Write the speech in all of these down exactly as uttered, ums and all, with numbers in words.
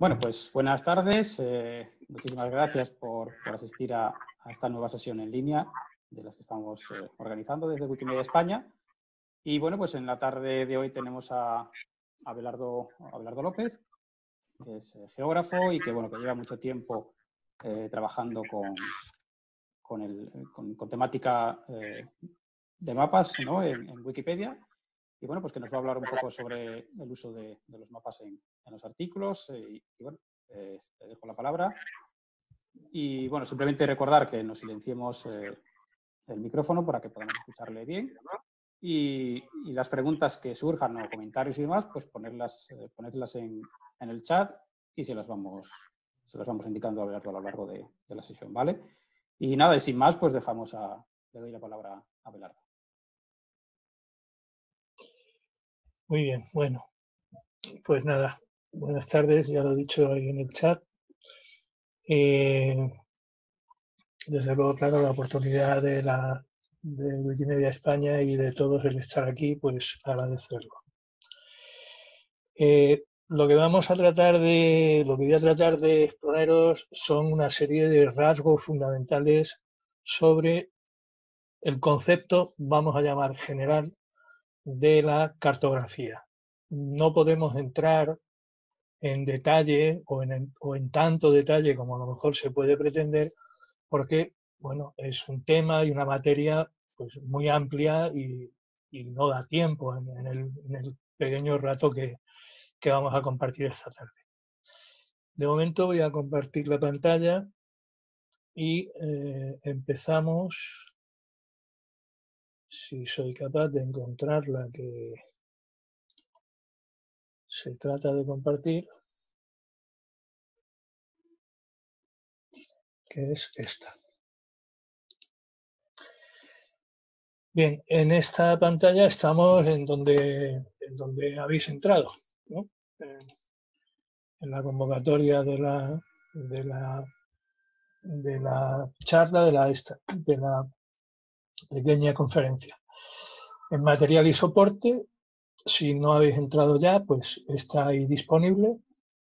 Bueno, pues buenas tardes. Eh, muchísimas gracias por, por asistir a, a esta nueva sesión en línea de las que estamos eh, organizando desde Wikimedia España. Y bueno, pues en la tarde de hoy tenemos a, a Abelardo, a Abelardo López, que es eh, geógrafo y que, bueno, que lleva mucho tiempo eh, trabajando con, con, el, con, con temática eh, de mapas, ¿no? en, en Wikipedia. Y bueno, pues que nos va a hablar un poco sobre el uso de, de los mapas en, en los artículos. Y, y bueno, eh, te dejo la palabra. Y bueno, simplemente recordar que nos silenciemos eh, el micrófono para que podamos escucharle bien. Y, y las preguntas que surjan o comentarios y demás, pues ponerlas, eh, ponerlas en, en el chat y se las vamos, se las vamos indicando a Abelardo a lo largo de, de la sesión, ¿vale? Y nada, y sin más, pues dejamos a, le doy la palabra a Abelardo. Muy bien, bueno, pues nada, buenas tardes, ya lo he dicho ahí en el chat. Eh, desde luego, claro, la oportunidad de, la, de Wikimedia España y de todos el estar aquí, pues agradecerlo. Eh, lo que vamos a tratar de, lo que voy a tratar de exponeros son una serie de rasgos fundamentales sobre el concepto, vamos a llamar general, de la cartografía. No podemos entrar en detalle o en, o en tanto detalle como a lo mejor se puede pretender, porque bueno, es un tema y una materia pues, muy amplia y, y no da tiempo en, en, el, en el pequeño rato que, que vamos a compartir esta tarde. De momento voy a compartir la pantalla y eh, empezamos, si soy capaz de encontrar la que se trata de compartir, que es esta. Bien, en esta pantalla estamos en donde, en donde habéis entrado, ¿no? En, en la convocatoria de la, de la, de la charla, de la, de la pequeña conferencia. En material y soporte, si no habéis entrado ya, pues está ahí disponible.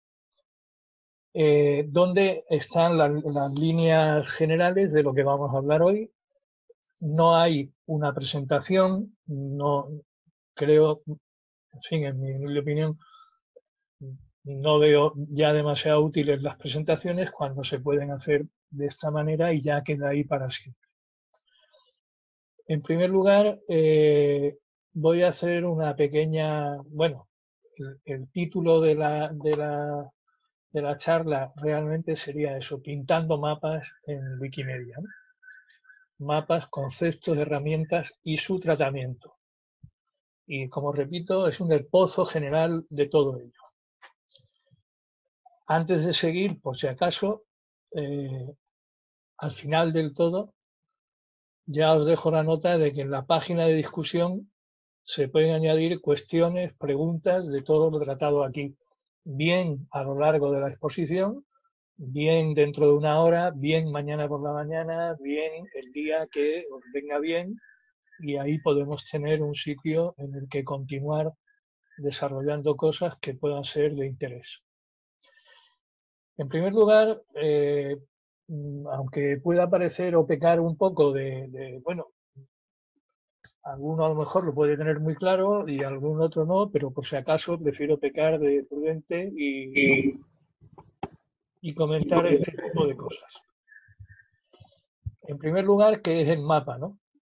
Eh, donde están la, las líneas generales de lo que vamos a hablar hoy. No hay una presentación, no creo, en fin, en mi, en mi opinión, no veo ya demasiado útiles las presentaciones cuando se pueden hacer de esta manera y ya queda ahí para siempre. En primer lugar, eh, voy a hacer una pequeña, bueno, el, el título de la, de, la, de la charla realmente sería eso, pintando mapas en Wikimedia, ¿no? Mapas, conceptos, herramientas y su tratamiento. Y como repito, es un esbozo general de todo ello. Antes de seguir, por si acaso, eh, al final del todo, ya os dejo la nota de que en la página de discusión se pueden añadir cuestiones, preguntas de todo lo tratado aquí, bien a lo largo de la exposición, bien dentro de una hora, bien mañana por la mañana, bien el día que os venga bien, y ahí podemos tener un sitio en el que continuar desarrollando cosas que puedan ser de interés. En primer lugar, eh, aunque pueda parecer o pecar un poco de, de, bueno, alguno a lo mejor lo puede tener muy claro y algún otro no, pero por si acaso prefiero pecar de prudente y, y comentar este tipo de cosas. En primer lugar, ¿qué es el mapa, no?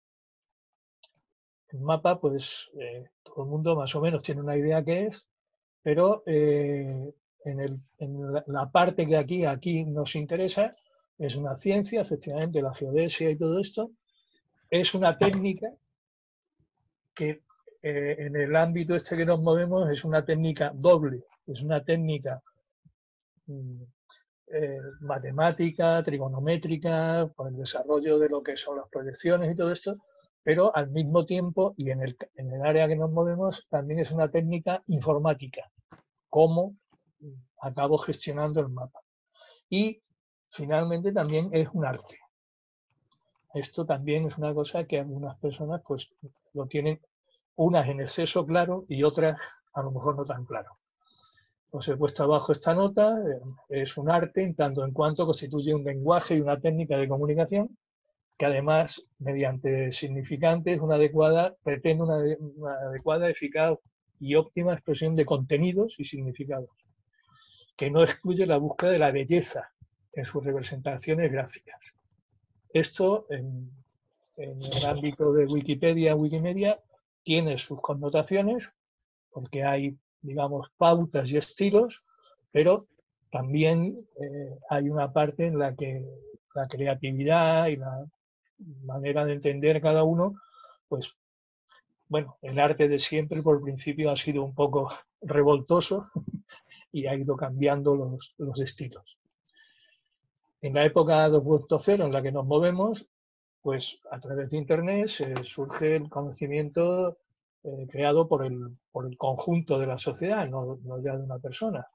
El mapa, pues eh, todo el mundo más o menos tiene una idea qué es, pero eh, en, el, en la, la parte que aquí, aquí nos interesa es una ciencia, efectivamente, la geodesia y todo esto, es una técnica que eh, en el ámbito este que nos movemos es una técnica doble, es una técnica mm, eh, matemática, trigonométrica, por el desarrollo de lo que son las proyecciones y todo esto, pero al mismo tiempo, y en el, en el área que nos movemos, también es una técnica informática, cómo acabo gestionando el mapa. Y finalmente también es un arte. Esto también es una cosa que algunas personas pues lo tienen, unas en exceso claro y otras a lo mejor no tan claro. Os he puesto abajo esta nota, es un arte en tanto en cuanto constituye un lenguaje y una técnica de comunicación que además, mediante significantes, una adecuada, pretende una, una adecuada, eficaz y óptima expresión de contenidos y significados, que no excluye la búsqueda de la belleza en sus representaciones gráficas. Esto, en, en el ámbito de Wikipedia, Wikimedia, tiene sus connotaciones, porque hay, digamos, pautas y estilos, pero también eh, hay una parte en la que la creatividad y la manera de entender cada uno, pues, bueno, el arte de siempre por principio ha sido un poco revoltoso y ha ido cambiando los, los estilos. En la época dos punto cero en la que nos movemos, pues a través de Internet se surge el conocimiento eh, creado por el, por el conjunto de la sociedad, no, no ya de una persona.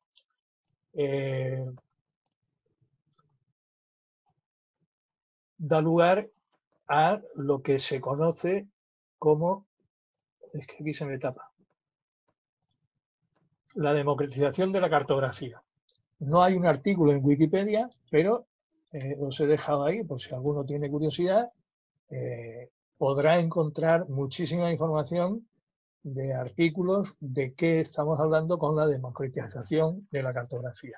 Eh, da lugar a lo que se conoce como, es que aquí se me tapa, la democratización de la cartografía. No hay un artículo en Wikipedia, pero eh, os he dejado ahí, por si alguno tiene curiosidad, eh, podrá encontrar muchísima información de artículos de qué estamos hablando con la democratización de la cartografía.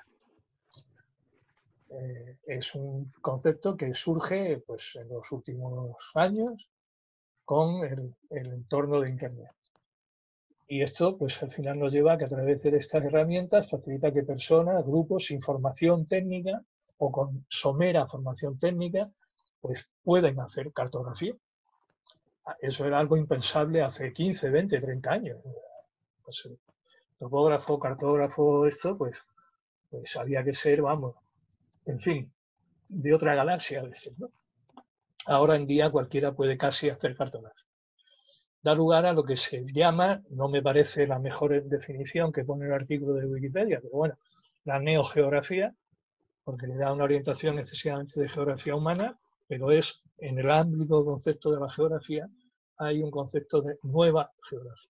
Eh, es un concepto que surge pues, en los últimos años con el, el entorno de Internet. Y esto, pues al final nos lleva a que a través de estas herramientas facilita que personas, grupos, sin formación técnica o con somera formación técnica, pues pueden hacer cartografía. Eso era algo impensable hace quince, veinte, treinta años. Pues, topógrafo, cartógrafo, esto, pues, pues había que ser, vamos, en fin, de otra galaxia a veces, ¿no? Ahora en día cualquiera puede casi hacer cartografía. Da lugar a lo que se llama, no me parece la mejor definición que pone el artículo de Wikipedia, pero bueno, la neogeografía, porque le da una orientación excesivamente de geografía humana, pero es en el ámbito concepto de la geografía, hay un concepto de nueva geografía.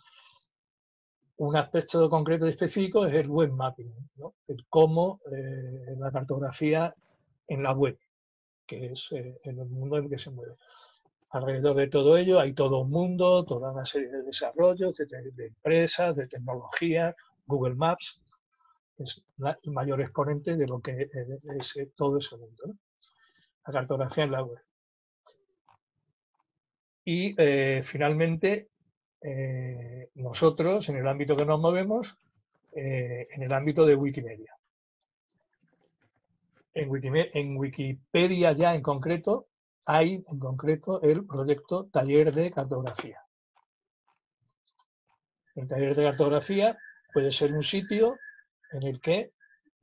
Un aspecto concreto y específico es el web mapping, ¿no? El cómo eh, la cartografía en la web, que es eh, en el mundo en el que se mueve. Alrededor de todo ello hay todo un mundo, toda una serie de desarrollos, de, de empresas, de tecnología, Google Maps, es la, el mayor exponente de lo que es, es todo ese mundo, ¿no? La cartografía en la web. Y eh, finalmente, eh, nosotros, en el ámbito que nos movemos, eh, en el ámbito de Wikimedia. En Wikimedia, en Wikipedia ya en concreto, hay en concreto el proyecto Taller de Cartografía. El taller de cartografía puede ser un sitio en el que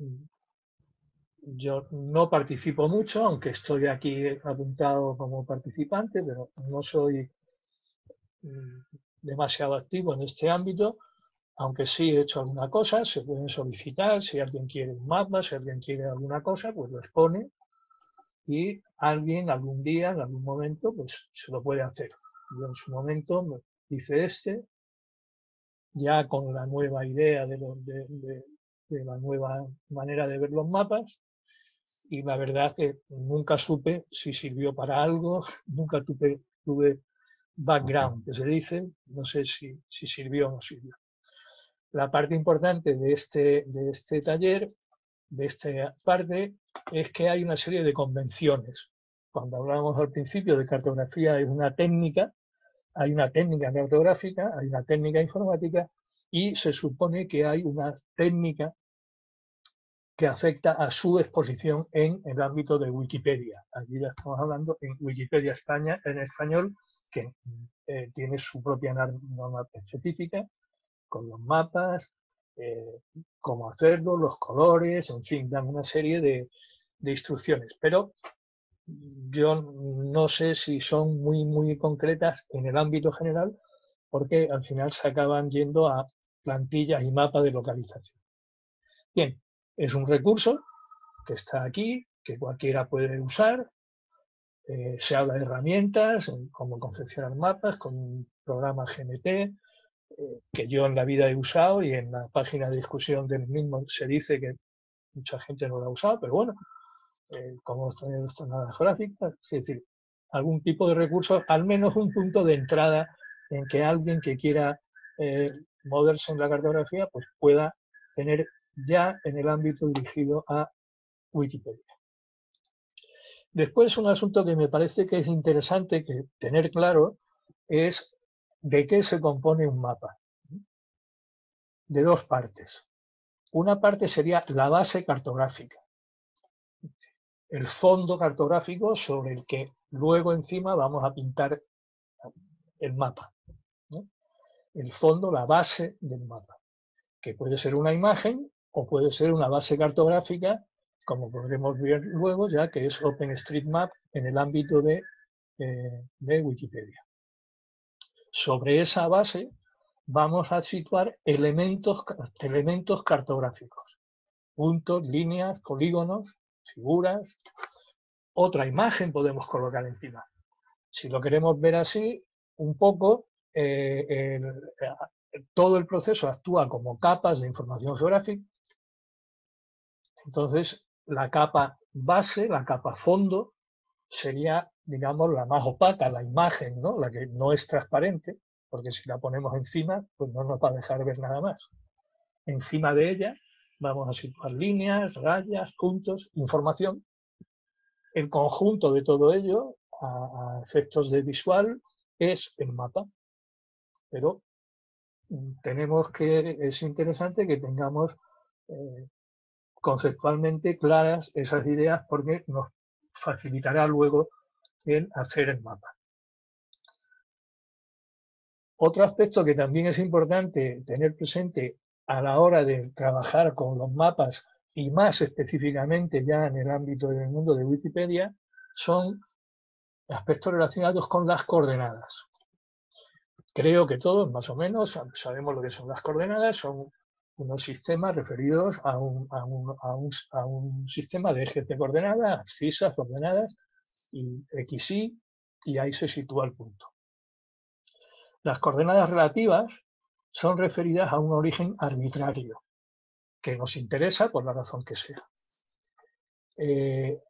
yo no participo mucho, aunque estoy aquí apuntado como participante, pero no soy demasiado activo en este ámbito, aunque sí he hecho alguna cosa, se pueden solicitar, si alguien quiere un mapa, si alguien quiere alguna cosa, pues lo expone y alguien algún día, en algún momento, pues se lo puede hacer. Yo en su momento me hice este, ya con la nueva idea de, lo, de, de, de la nueva manera de ver los mapas, y la verdad que nunca supe si sirvió para algo, nunca tuve, tuve background, que se dice, no sé si, si sirvió o no sirvió. La parte importante de este, de este taller, de esta parte, es que hay una serie de convenciones. Cuando hablábamos al principio de cartografía, es una técnica, hay una técnica cartográfica, hay una técnica informática, y se supone que hay una técnica que afecta a su exposición en el ámbito de Wikipedia. Aquí ya estamos hablando en Wikipedia España, en español, que eh, tiene su propia norma específica, con los mapas, eh, cómo hacerlo, los colores, en fin, dan una serie de, de instrucciones. Pero yo no sé si son muy, muy concretas en el ámbito general, porque al final se acaban yendo a plantillas y mapas de localización. Bien, es un recurso que está aquí, que cualquiera puede usar. Eh, se habla de herramientas, como confeccionar mapas con un programa G M T, eh, que yo en la vida he usado y en la página de discusión del mismo se dice que mucha gente no lo ha usado, pero bueno, eh, como están las gráficas, es decir, algún tipo de recurso, al menos un punto de entrada en que alguien que quiera eh, moverse en la cartografía pues pueda tener ya en el ámbito dirigido a Wikipedia. Después, un asunto que me parece que es interesante que tener claro es de qué se compone un mapa. De dos partes. Una parte sería la base cartográfica, el fondo cartográfico sobre el que luego encima vamos a pintar el mapa, ¿no? El fondo, la base del mapa, que puede ser una imagen o puede ser una base cartográfica, como podremos ver luego, ya que es OpenStreetMap en el ámbito de, eh, de Wikipedia. Sobre esa base vamos a situar elementos, elementos cartográficos, puntos, líneas, polígonos, figuras. Otra imagen podemos colocar encima. Si lo queremos ver así, un poco, eh, el, todo el proceso actúa como capas de información geográfica. Entonces, la capa base, la capa fondo, sería, digamos, la más opaca, la imagen, ¿no? La que no es transparente, porque si la ponemos encima, pues no nos va a dejar ver nada más. Encima de ella vamos a situar líneas, rayas, puntos, información. El conjunto de todo ello, a, a efectos de visual, es el mapa. Pero tenemos que, es interesante que tengamos eh, conceptualmente claras esas ideas porque nos facilitará luego el hacer el mapa. Otro aspecto que también es importante tener presente a la hora de trabajar con los mapas y más específicamente ya en el ámbito del mundo de Wikipedia son aspectos relacionados con las coordenadas. Creo que todos más o menos sabemos lo que son las coordenadas, son unos sistemas referidos a un, a un, a un, a un sistema de ejes de coordenadas, abscisas, coordenadas, y X Y, y ahí se sitúa el punto. Las coordenadas relativas son referidas a un origen arbitrario, que nos interesa por la razón que sea. Eh,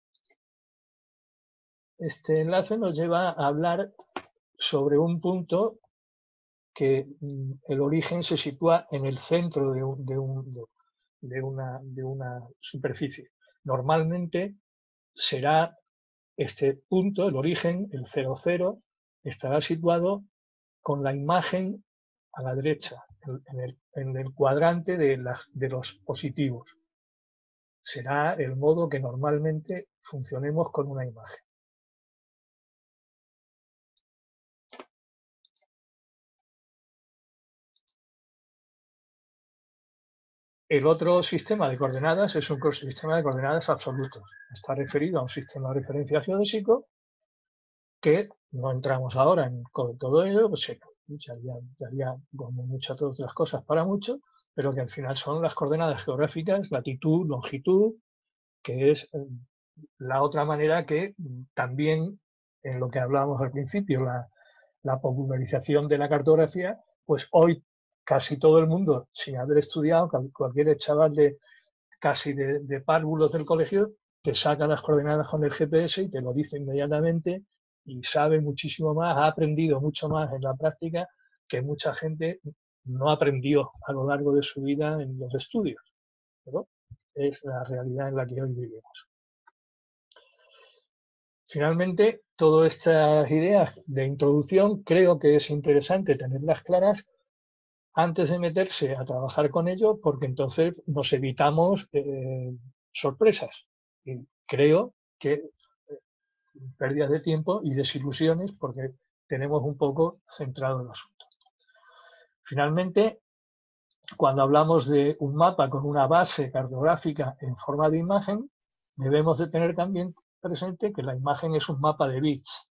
este enlace nos lleva a hablar sobre un punto que mm, el origen se sitúa en el centro de, un, de, un, de, una, de una superficie. Normalmente será este punto, el origen, el cero cero, estará situado con la imagen a la derecha, en el, en el cuadrante de, las, de los positivos. Será el modo que normalmente funcionemos con una imagen. El otro sistema de coordenadas es un sistema de coordenadas absolutos. Está referido a un sistema de referencia geodésico que no entramos ahora en todo ello, pues ya haría como muchas otras cosas para mucho, pero que al final son las coordenadas geográficas, latitud, longitud, que es la otra manera que también, en lo que hablábamos al principio, la, la popularización de la cartografía, pues hoy casi todo el mundo, sin haber estudiado, cualquier chaval de casi de, de párvulos del colegio, te saca las coordenadas con el G P S y te lo dice inmediatamente y sabe muchísimo más, ha aprendido mucho más en la práctica que mucha gente no aprendió a lo largo de su vida en los estudios. Pero es la realidad en la que hoy vivimos. Finalmente, todas estas ideas de introducción creo que es interesante tenerlas claras antes de meterse a trabajar con ello, porque entonces nos evitamos eh, sorpresas. Y creo que eh, pérdidas de tiempo y desilusiones porque tenemos un poco centrado el asunto. Finalmente, cuando hablamos de un mapa con una base cartográfica en forma de imagen, debemos de tener también presente que la imagen es un mapa de bits.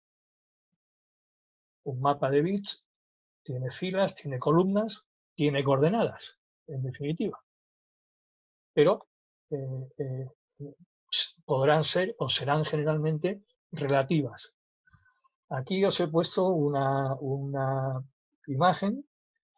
Un mapa de bits tiene filas, tiene columnas, tiene coordenadas, en definitiva. Pero eh, eh, podrán ser o serán generalmente relativas. Aquí os he puesto una, una imagen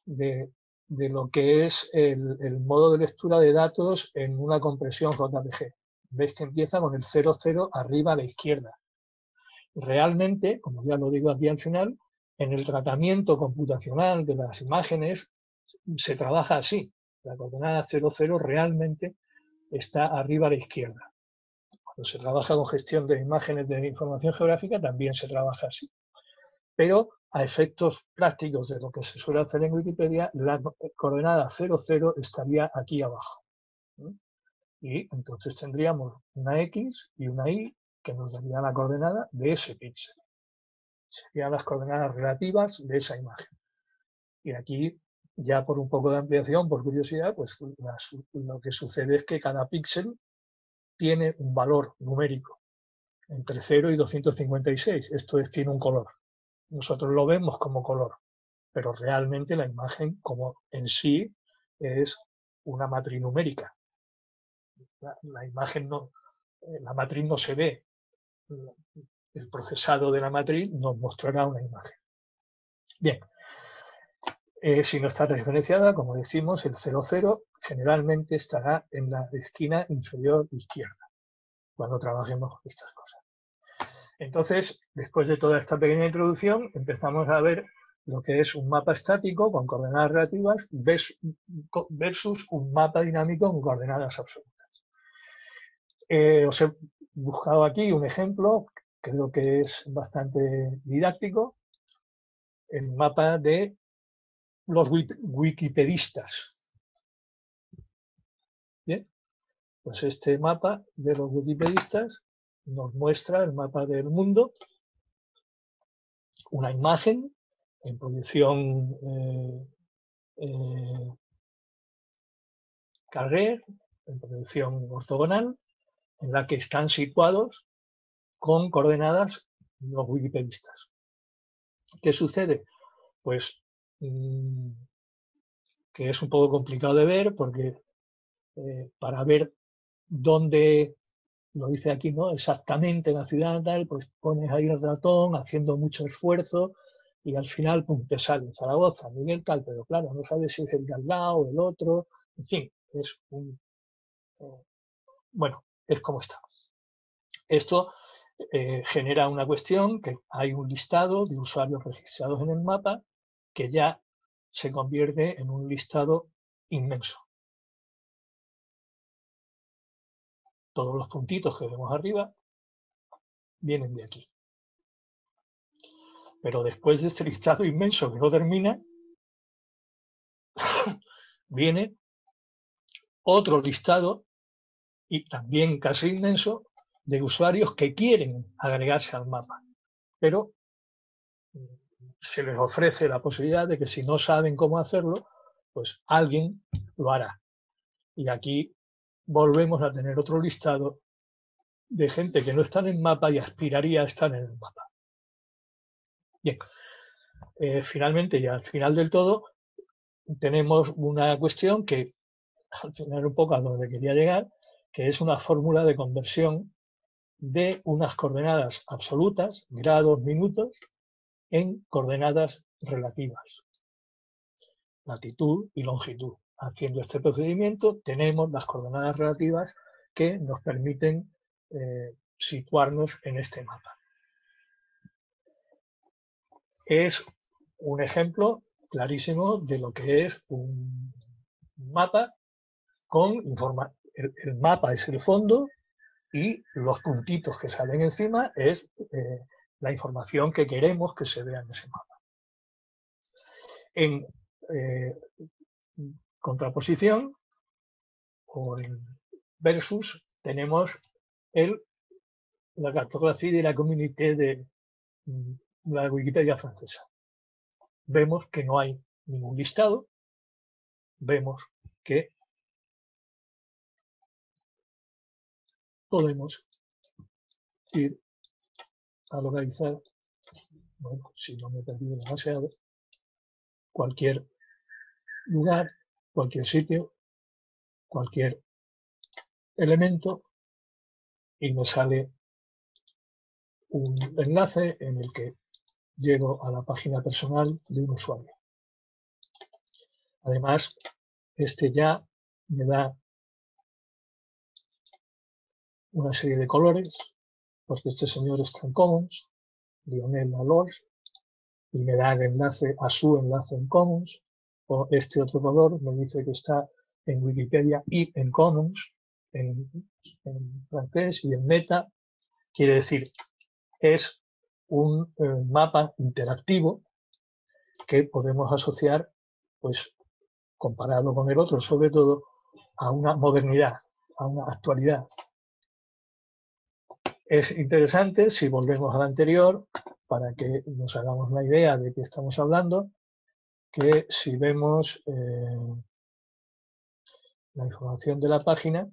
de, de lo que es el, el modo de lectura de datos en una compresión J P G. Veis que empieza con el cero cero arriba a la izquierda. Realmente, como ya lo digo aquí al final, en el tratamiento computacional de las imágenes se trabaja así. La coordenada cero cero realmente está arriba a la izquierda. Cuando se trabaja con gestión de imágenes de información geográfica también se trabaja así. Pero a efectos prácticos de lo que se suele hacer en Wikipedia, la coordenada cero cero estaría aquí abajo. Y entonces tendríamos una X y una Y que nos daría la coordenada de ese píxel. Serían las coordenadas relativas de esa imagen. Y aquí, ya por un poco de ampliación, por curiosidad, pues las, lo que sucede es que cada píxel tiene un valor numérico entre cero y doscientos cincuenta y seis. Esto es, tiene un color. Nosotros lo vemos como color, pero realmente la imagen como en sí es una matriz numérica. La, la imagen no, la matriz no se ve. El procesado de la matriz nos mostrará una imagen. Bien, eh, si no está referenciada, como decimos, el cero cero generalmente estará en la esquina inferior izquierda, cuando trabajemos con estas cosas. Entonces, después de toda esta pequeña introducción, empezamos a ver lo que es un mapa estático con coordenadas relativas versus un mapa dinámico con coordenadas absolutas. Eh, os he buscado aquí un ejemplo, creo que es bastante didáctico, el mapa de los wikipedistas. Bien, pues este mapa de los wikipedistas nos muestra el mapa del mundo, una imagen en proyección eh, eh, Carré, en proyección ortogonal, en la que están situados con coordenadas los wikipedistas. ¿Qué sucede? Pues mmm, que es un poco complicado de ver porque eh, para ver dónde, lo dice aquí, ¿no? Exactamente en la ciudad tal, pues pones ahí el ratón haciendo mucho esfuerzo y al final, pum, te sale Zaragoza, Miguel tal, pero claro, no sabes si es el de al lado, el otro, en fin, es un... Eh, bueno, es como está. Esto eh, genera una cuestión que hay un listado de usuarios registrados en el mapa que ya se convierte en un listado inmenso. Todos los puntitos que vemos arriba vienen de aquí. Pero después de este listado inmenso que no termina, viene otro listado, y también casi inmenso, de usuarios que quieren agregarse al mapa. Pero se les ofrece la posibilidad de que si no saben cómo hacerlo, pues alguien lo hará. Y aquí volvemos a tener otro listado de gente que no está en el mapa y aspiraría a estar en el mapa. Bien, eh, finalmente y al final del todo tenemos una cuestión que al final un poco a donde quería llegar, que es una fórmula de conversión de unas coordenadas absolutas, grados, minutos, en coordenadas relativas, latitud y longitud. Haciendo este procedimiento tenemos las coordenadas relativas que nos permiten eh, situarnos en este mapa. Es un ejemplo clarísimo de lo que es un mapa con información. El, el mapa es el fondo y los puntitos que salen encima es eh, la información que queremos que se vea en ese mapa. En eh, contraposición o en versus tenemos el, la cartografía de la Communauté de la Wikipedia francesa. Vemos que no hay ningún listado, vemos que podemos ir a localizar, bueno, si no me he perdido demasiado, cualquier lugar, cualquier sitio, cualquier elemento y me sale un enlace en el que llego a la página personal de un usuario. Además, este ya me da una serie de colores, porque este señor está en Commons, Lionel Alors, y me da el enlace a su enlace en Commons, o este otro color me dice que está en Wikipedia y en Commons, en, en francés, y en Meta, quiere decir, es un eh, mapa interactivo que podemos asociar, pues, comparado con el otro, sobre todo, a una modernidad, a una actualidad. Es interesante, si volvemos al anterior, para que nos hagamos la idea de qué estamos hablando, que si vemos eh, la información de la página,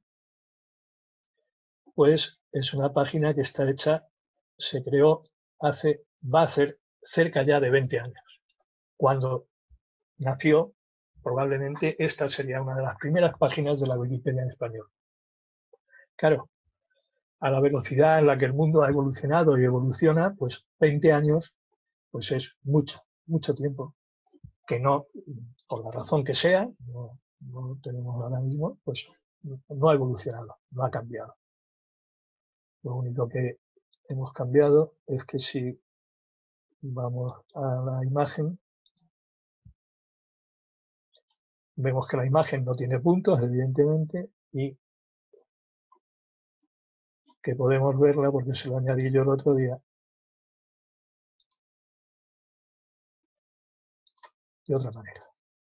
pues es una página que está hecha, se creó hace, va a hacer cerca ya de veinte años. Cuando nació, probablemente esta sería una de las primeras páginas de la Wikipedia en español. Claro, a la velocidad en la que el mundo ha evolucionado y evoluciona, pues veinte años, pues es mucho, mucho tiempo, que no, por la razón que sea, no, no tenemos ahora mismo, pues no ha evolucionado, no ha cambiado. Lo único que hemos cambiado es que si vamos a la imagen, vemos que la imagen no tiene puntos, evidentemente, y que podemos verla porque se lo añadí yo el otro día de otra manera.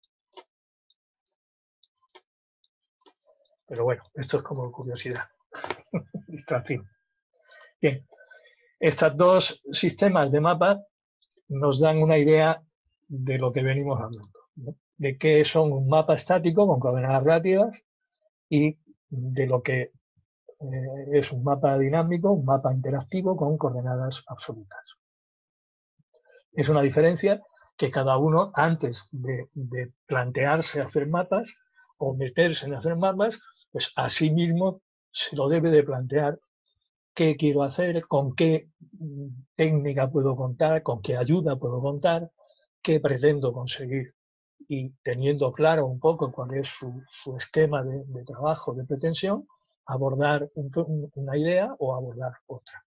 Pero bueno, esto es como curiosidad. En fin. Bien, estos dos sistemas de mapas nos dan una idea de lo que venimos hablando, ¿no? De qué son un mapa estático con coordenadas relativas y de lo que eh, es un mapa dinámico, un mapa interactivo con coordenadas absolutas. Es una diferencia que cada uno, antes de, de plantearse hacer mapas o meterse en hacer mapas, pues a sí mismo se lo debe de plantear qué quiero hacer, con qué técnica puedo contar, con qué ayuda puedo contar, qué pretendo conseguir. Y teniendo claro un poco cuál es su, su esquema de, de trabajo, de pretensión, abordar un, una idea o abordar otra.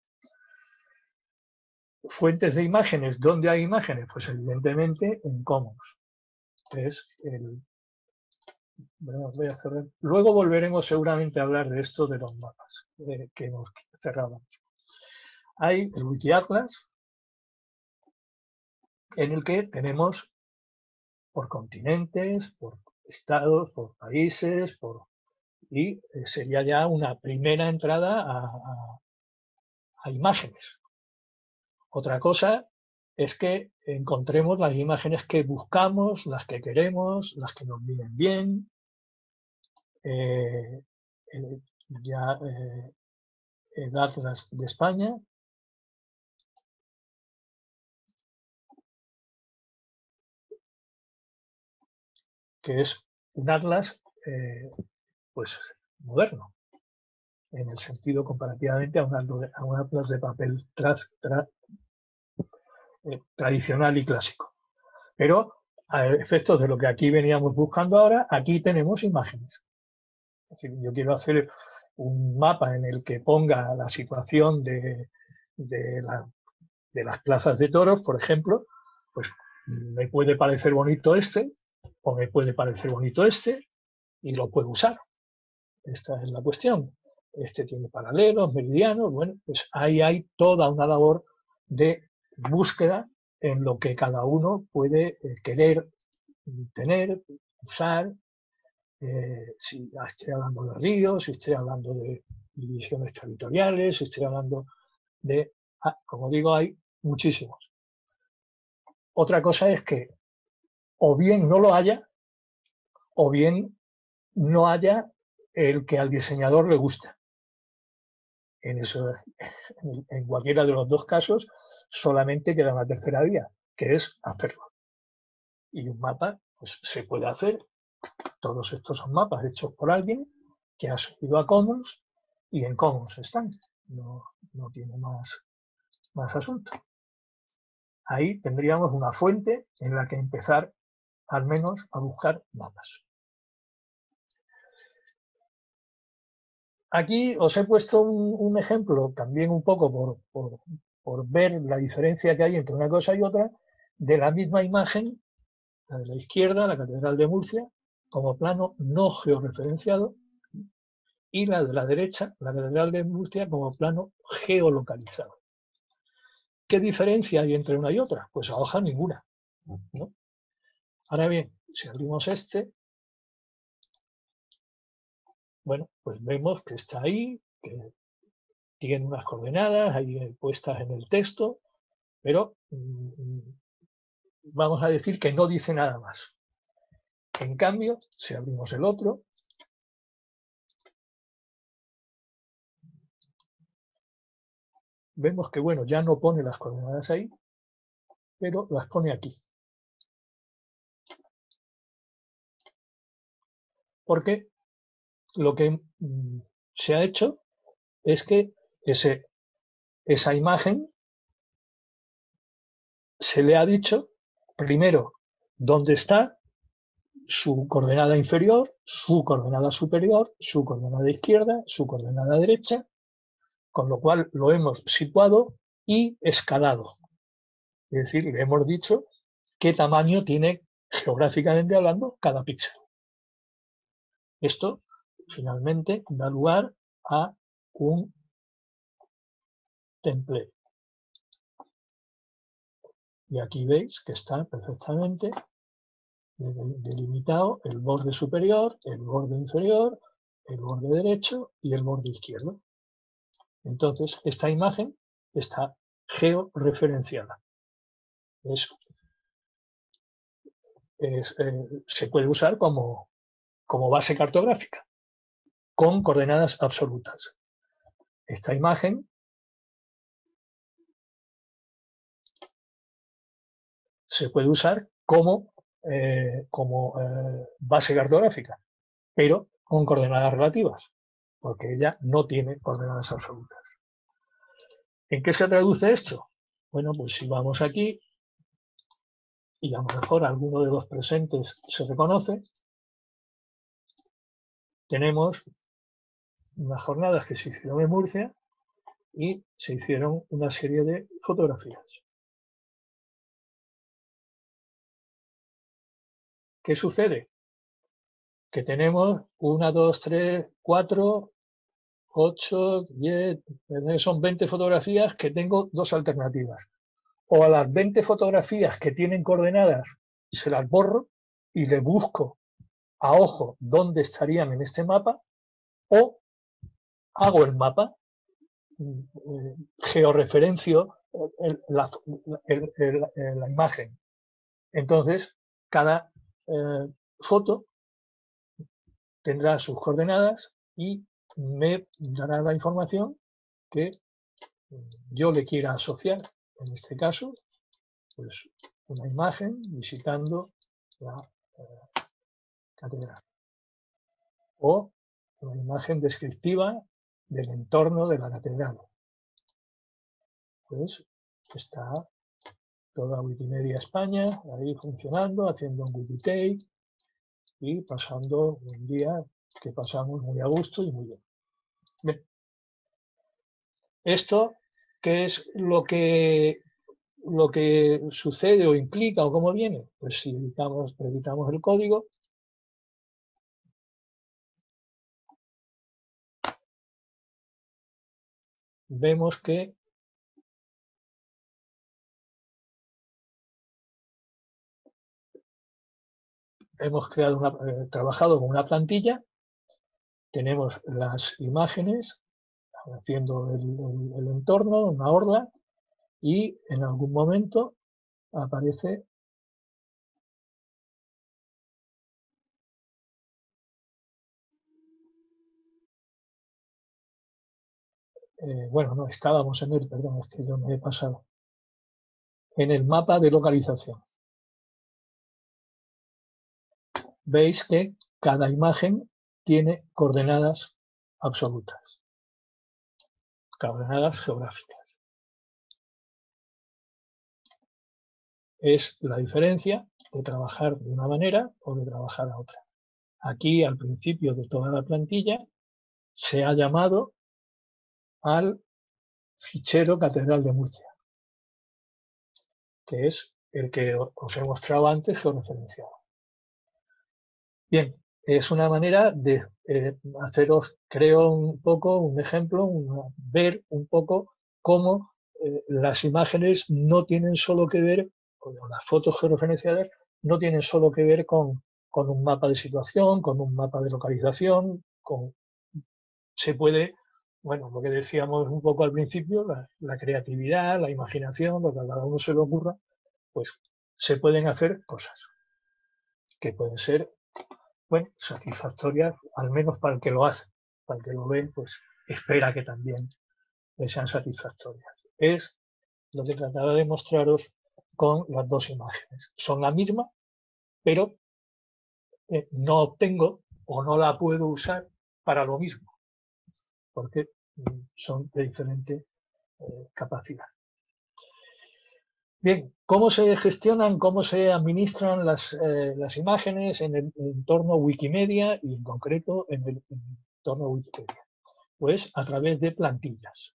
Fuentes de imágenes, ¿dónde hay imágenes? Pues evidentemente en Commons. Es el, bueno, voy a cerrar. Luego volveremos seguramente a hablar de esto de los mapas eh, que hemos cerrado. Hay el Wikiatlas, en el que tenemos por continentes, por estados, por países, por, y sería ya una primera entrada a, a, a imágenes. Otra cosa es que encontremos las imágenes que buscamos, las que queremos, las que nos vienen bien. Eh, eh, ya eh, el Atlas de España. Que es un atlas eh, pues moderno, en el sentido comparativamente a un, a un atlas de papel tra, tra, eh, tradicional y clásico. Pero a efectos de lo que aquí veníamos buscando ahora, aquí tenemos imágenes. Es decir, yo quiero hacer un mapa en el que ponga la situación de, de, la, de las plazas de toros, por ejemplo, pues me puede parecer bonito este, o me puede parecer bonito este, y lo puedo usar. Esta es la cuestión. Este tiene paralelos, meridianos, bueno, pues ahí hay toda una labor de búsqueda en lo que cada uno puede eh, querer tener, usar, eh, si estoy hablando de ríos, si estoy hablando de divisiones territoriales, si estoy hablando de, ah, como digo, hay muchísimos. Otra cosa es que o bien no lo haya, o bien no haya el que al diseñador le gusta. En, eso, en cualquiera de los dos casos, solamente queda una tercera vía, que es hacerlo. Y un mapa, pues se puede hacer. Todos estos son mapas hechos por alguien que ha subido a Commons y en Commons están. No, no tiene más, más asunto. Ahí tendríamos una fuente en la que empezar al menos a buscar mapas. Aquí os he puesto un, un ejemplo, también un poco por, por, por ver la diferencia que hay entre una cosa y otra, de la misma imagen, la de la izquierda, la Catedral de Murcia, como plano no georreferenciado, y la de la derecha, la Catedral de Murcia, como plano geolocalizado. ¿Qué diferencia hay entre una y otra? Pues a hoja ninguna, ¿no? Ahora bien, si abrimos este, bueno, pues vemos que está ahí, que tiene unas coordenadas ahí puestas en el texto, pero mmm, vamos a decir que no dice nada más. En cambio, si abrimos el otro, vemos que, bueno, ya no pone las coordenadas ahí, pero las pone aquí. Porque lo que mmm, se ha hecho es que ese, esa imagen se le ha dicho, primero, dónde está su coordenada inferior, su coordenada superior, su coordenada izquierda, su coordenada derecha, con lo cual lo hemos situado y escalado. Es decir, le hemos dicho qué tamaño tiene, geográficamente hablando, cada píxel. Esto, finalmente, da lugar a un template. Y aquí veis que está perfectamente delimitado el borde superior, el borde inferior, el borde derecho y el borde izquierdo. Entonces, esta imagen está georreferenciada. Es, es, eh, se puede usar como, como base cartográfica, con coordenadas absolutas. Esta imagen se puede usar como, eh, como eh, base cartográfica, pero con coordenadas relativas, porque ella no tiene coordenadas absolutas. ¿En qué se traduce esto? Bueno, pues si vamos aquí, y a lo mejor alguno de los presentes se reconoce, tenemos unas jornadas que se hicieron en Murcia y se hicieron una serie de fotografías. ¿Qué sucede? Que tenemos una, dos, tres, cuatro, ocho, diez, son veinte fotografías que tengo dos alternativas. O a las veinte fotografías que tienen coordenadas se las borro y le busco a ojo dónde estarían en este mapa, o hago el mapa, eh, georreferencio el, la, el, el, la imagen. Entonces, cada eh, foto tendrá sus coordenadas y me dará la información que yo le quiera asociar. En este caso, pues una imagen visitando la eh, catedral. O una imagen descriptiva del entorno de la catedral. Pues está toda Wikimedia España ahí funcionando, haciendo un Wikitake y pasando un día que pasamos muy a gusto y muy bien. Bien. Esto, ¿qué es lo que, lo que sucede o implica o cómo viene? Pues si editamos, editamos el código, vemos que hemos creado una, eh, trabajado con una plantilla, tenemos las imágenes haciendo el, el, el entorno, una horda, y en algún momento aparece eh, bueno, no, estábamos en el, perdón, es que yo me he pasado, en el mapa de localización. Veis que cada imagen tiene coordenadas absolutas, coordenadas geográficas. Es la diferencia de trabajar de una manera o de trabajar a otra. Aquí, al principio de toda la plantilla, se ha llamado al fichero Catedral de Murcia, que es el que os he mostrado antes o referenciado. Bien, es una manera de eh, haceros, creo, un poco un ejemplo, una, ver un poco cómo eh, las imágenes no tienen solo que ver, o las fotos georreferenciadas, no tienen solo que ver con, con un mapa de situación, con un mapa de localización, con, se puede, bueno, lo que decíamos un poco al principio, la, la creatividad, la imaginación, lo que a cada uno se le ocurra, pues se pueden hacer cosas que pueden ser, bueno, satisfactorias, al menos para el que lo hace. Para el que lo ve, pues espera que también le sean satisfactorias. Es lo que trataba de mostraros con las dos imágenes. Son la misma, pero eh, no obtengo o no la puedo usar para lo mismo, porque mm, son de diferente eh, capacidad. Bien, ¿cómo se gestionan, cómo se administran las, eh, las imágenes en el entorno Wikimedia y en concreto en el, en el entorno Wikipedia? Pues a través de plantillas.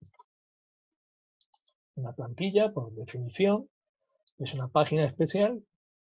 Una plantilla, por definición, es una página especial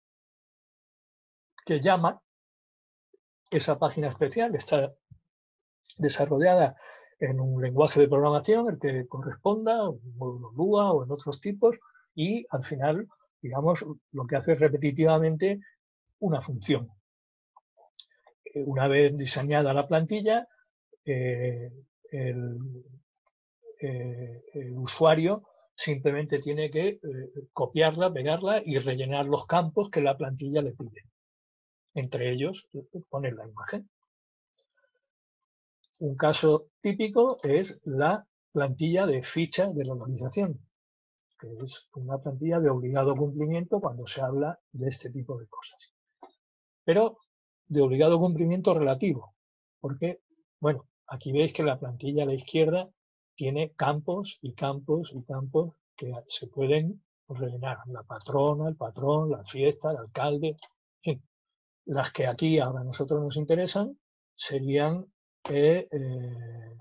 que llama, esa página especial está desarrollada en un lenguaje de programación, el que corresponda, un módulo Lua o en otros tipos, y al final, digamos, lo que hace es repetitivamente una función. Una vez diseñada la plantilla, eh, el, eh, el usuario simplemente tiene que eh, copiarla, pegarla y rellenar los campos que la plantilla le pide. Entre ellos, poner la imagen. Un caso típico es la plantilla de ficha de localización, que es una plantilla de obligado cumplimiento cuando se habla de este tipo de cosas. Pero de obligado cumplimiento relativo, porque, bueno, aquí veis que la plantilla a la izquierda tiene campos y campos y campos que se pueden rellenar. La patrona, el patrón, la fiesta, el alcalde, en fin. Las que aquí ahora a nosotros nos interesan serían eh, eh,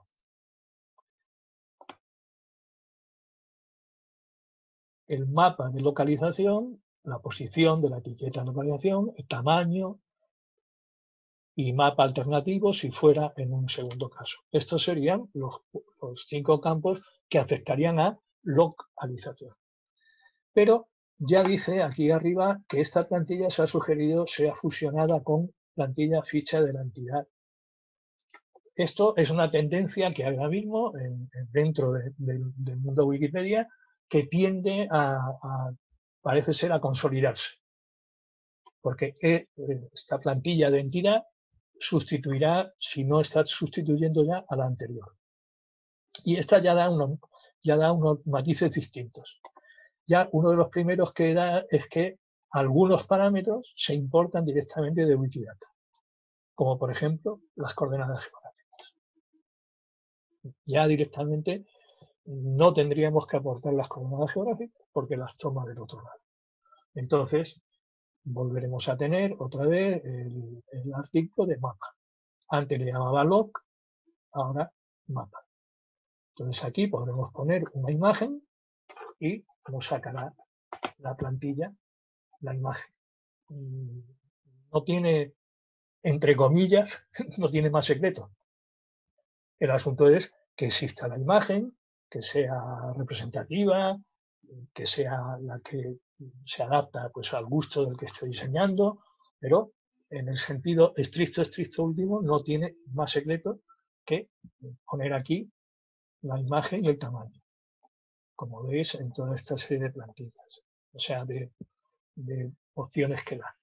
el mapa de localización, la posición de la etiqueta de localización, el tamaño y mapa alternativo si fuera en un segundo caso. Estos serían los, los cinco campos que afectarían a localización. Pero ya dice aquí arriba que esta plantilla se ha sugerido sea fusionada con plantilla ficha de la entidad. Esto es una tendencia que ahora mismo en, dentro de, de, del mundo Wikipedia que tiende a, a, parece ser, a consolidarse. Porque esta plantilla de entidad sustituirá, si no está sustituyendo ya, a la anterior. Y esta ya da unos, ya da unos matices distintos. Ya uno de los primeros que da es que algunos parámetros se importan directamente de Wikidata, como por ejemplo las coordenadas geográficas. Ya directamente no tendríamos que aportar las coordenadas geográficas porque las toma del otro lado. Entonces, volveremos a tener otra vez el, el artículo de mapa. Antes le llamaba log, ahora mapa. Entonces aquí podremos poner una imagen y nos sacará la plantilla, la imagen. No tiene, entre comillas, no tiene más secreto. El asunto es que exista la imagen, que sea representativa, que sea la que se adapta pues al gusto del que estoy diseñando, pero en el sentido estricto, estricto último, no tiene más secreto que poner aquí la imagen y el tamaño, como veis en toda esta serie de plantillas, o sea, de, de opciones que dan.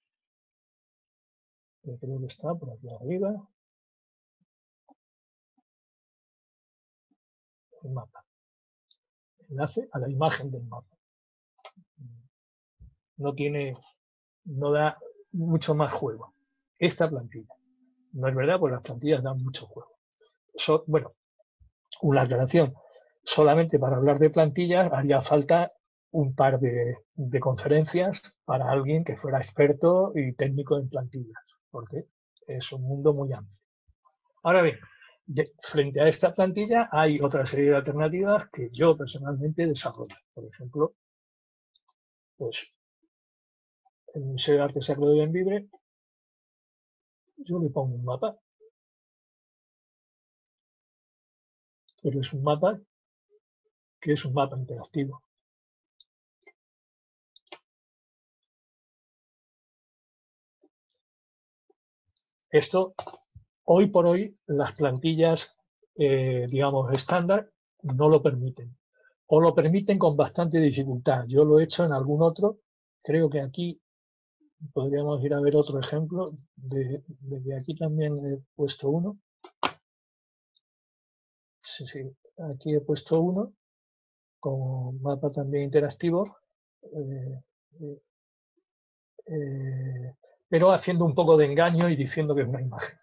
Yo creo que está por aquí arriba. El mapa. Enlace a la imagen del mapa. No tiene, no da mucho más juego. Esta plantilla. No es verdad, porque las plantillas dan mucho juego. So, bueno, una aclaración. Solamente para hablar de plantillas haría falta un par de, de conferencias para alguien que fuera experto y técnico en plantillas, porque es un mundo muy amplio. Ahora bien, de, frente a esta plantilla hay otra serie de alternativas que yo personalmente desarrollo. Por ejemplo, pues en el Museo de Arte Sacro de Bembibre yo le pongo un mapa, pero es un mapa que es un mapa interactivo. Esto, hoy por hoy, las plantillas, eh, digamos, estándar, no lo permiten. O lo permiten con bastante dificultad. Yo lo he hecho en algún otro. Creo que aquí podríamos ir a ver otro ejemplo. De, de aquí también he puesto uno. Sí, sí, aquí he puesto uno con mapa también interactivo. Eh, eh, eh, pero haciendo un poco de engaño y diciendo que es una imagen.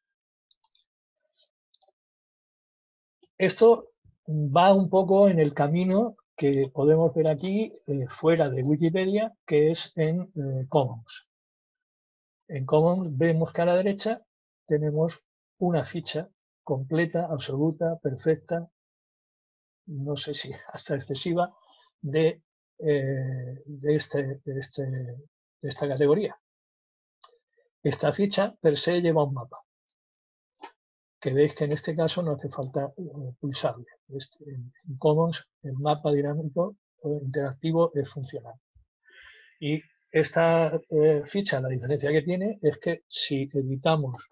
Esto va un poco en el camino que podemos ver aquí eh, fuera de Wikipedia, que es en eh, Commons. En Commons vemos que a la derecha tenemos una ficha completa, absoluta, perfecta, no sé si hasta excesiva, de, eh, de, este, de, este, de esta categoría. Esta ficha per se lleva un mapa, que veis que en este caso no hace falta uh, pulsarle. Este, en, en Commons el mapa dinámico o interactivo es funcional. Y esta eh, ficha, la diferencia que tiene es que si editamos,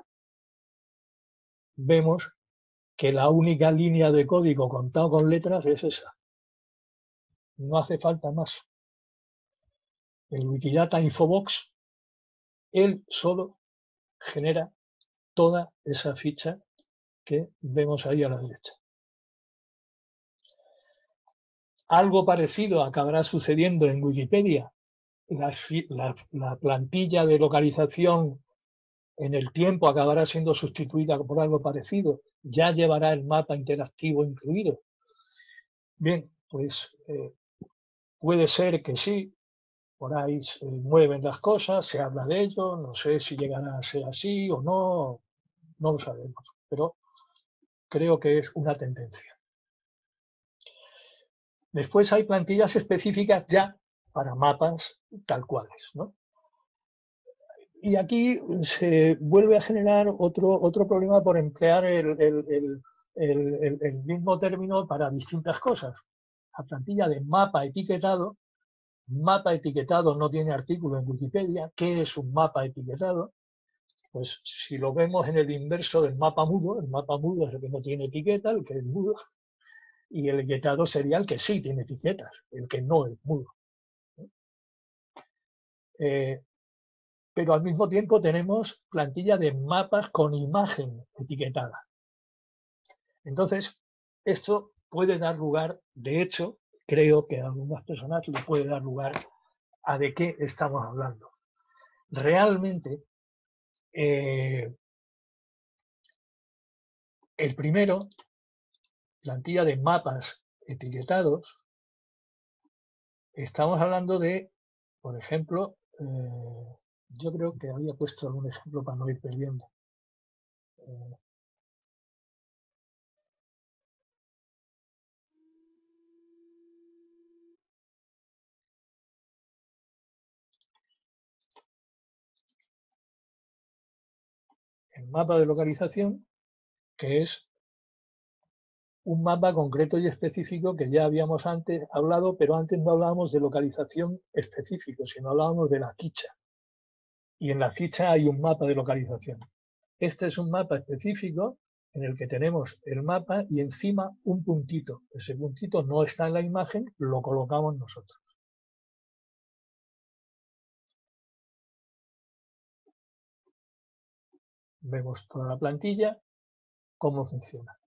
vemos que la única línea de código contado con letras es esa. No hace falta más. El Wikidata Infobox, él solo genera toda esa ficha que vemos ahí a la derecha. Algo parecido acabará sucediendo en Wikipedia. La, la, la plantilla de localización en el tiempo acabará siendo sustituida por algo parecido. Ya llevará el mapa interactivo incluido. Bien, pues eh, puede ser que sí, por ahí se mueven las cosas, se habla de ello, no sé si llegará a ser así o no, no lo sabemos, pero creo que es una tendencia. Después hay plantillas específicas ya para mapas tal cuales, ¿no? Y aquí se vuelve a generar otro, otro problema por emplear el, el, el, el, el mismo término para distintas cosas. La plantilla de mapa etiquetado, mapa etiquetado no tiene artículo en Wikipedia. ¿Qué es un mapa etiquetado? Pues si lo vemos en el inverso del mapa mudo, el mapa mudo es el que no tiene etiqueta, el que es mudo, y el etiquetado sería el que sí tiene etiquetas, el que no es mudo. Eh, pero al mismo tiempo tenemos plantilla de mapas con imagen etiquetada. Entonces, esto puede dar lugar, de hecho, creo que a algunas personas le puede dar lugar a de qué estamos hablando. Realmente, eh, el primero, plantilla de mapas etiquetados, estamos hablando de, por ejemplo, eh, yo creo que había puesto algún ejemplo para no ir perdiendo. Eh, el mapa de localización, que es un mapa concreto y específico que ya habíamos antes hablado, pero antes no hablábamos de localización específico, sino hablábamos de la ficha. Y en la ficha hay un mapa de localización. Este es un mapa específico en el que tenemos el mapa y encima un puntito. Ese puntito no está en la imagen, lo colocamos nosotros. Vemos toda la plantilla, cómo funciona.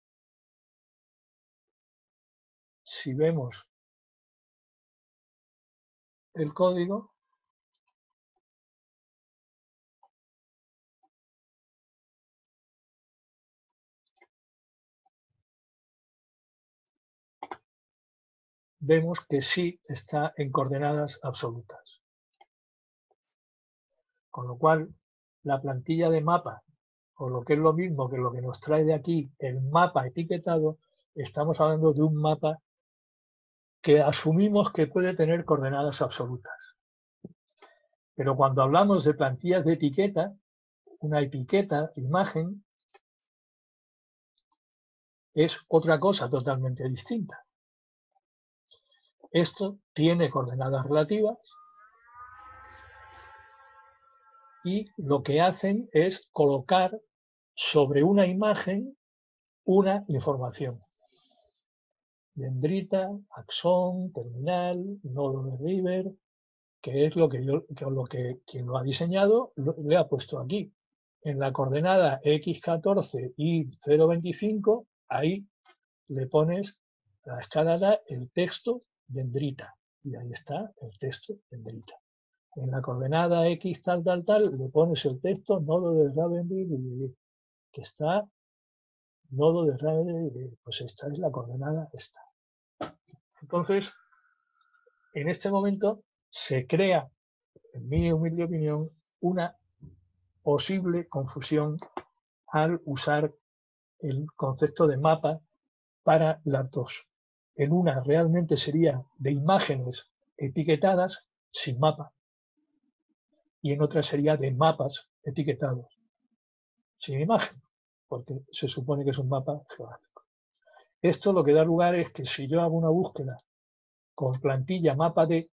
Si vemos el código, vemos que sí está en coordenadas absolutas. Con lo cual, la plantilla de mapa, o lo que es lo mismo que lo que nos trae de aquí, el mapa etiquetado, estamos hablando de un mapa que asumimos que puede tener coordenadas absolutas. Pero cuando hablamos de plantillas de etiqueta, una etiqueta, imagen, es otra cosa totalmente distinta. Esto tiene coordenadas relativas y lo que hacen es colocar sobre una imagen una información. Dendrita, axón, terminal, nodo de River, que es lo que yo, que lo que quien lo ha diseñado lo, le ha puesto aquí. En la coordenada equis catorce y cero veinticinco, ahí le pones la escalada, el texto dendrita, y ahí está el texto dendrita. En la coordenada X tal, tal, tal, le pones el texto nodo de Ravenby, que está nodo de Ravenby, pues esta es la coordenada esta. Entonces, en este momento se crea, en mi humilde opinión, una posible confusión al usar el concepto de mapa para las dos. En una realmente sería de imágenes etiquetadas sin mapa y en otra sería de mapas etiquetados sin imagen, porque se supone que es un mapa geográfico. Esto lo que da lugar es que si yo hago una búsqueda con plantilla mapa de,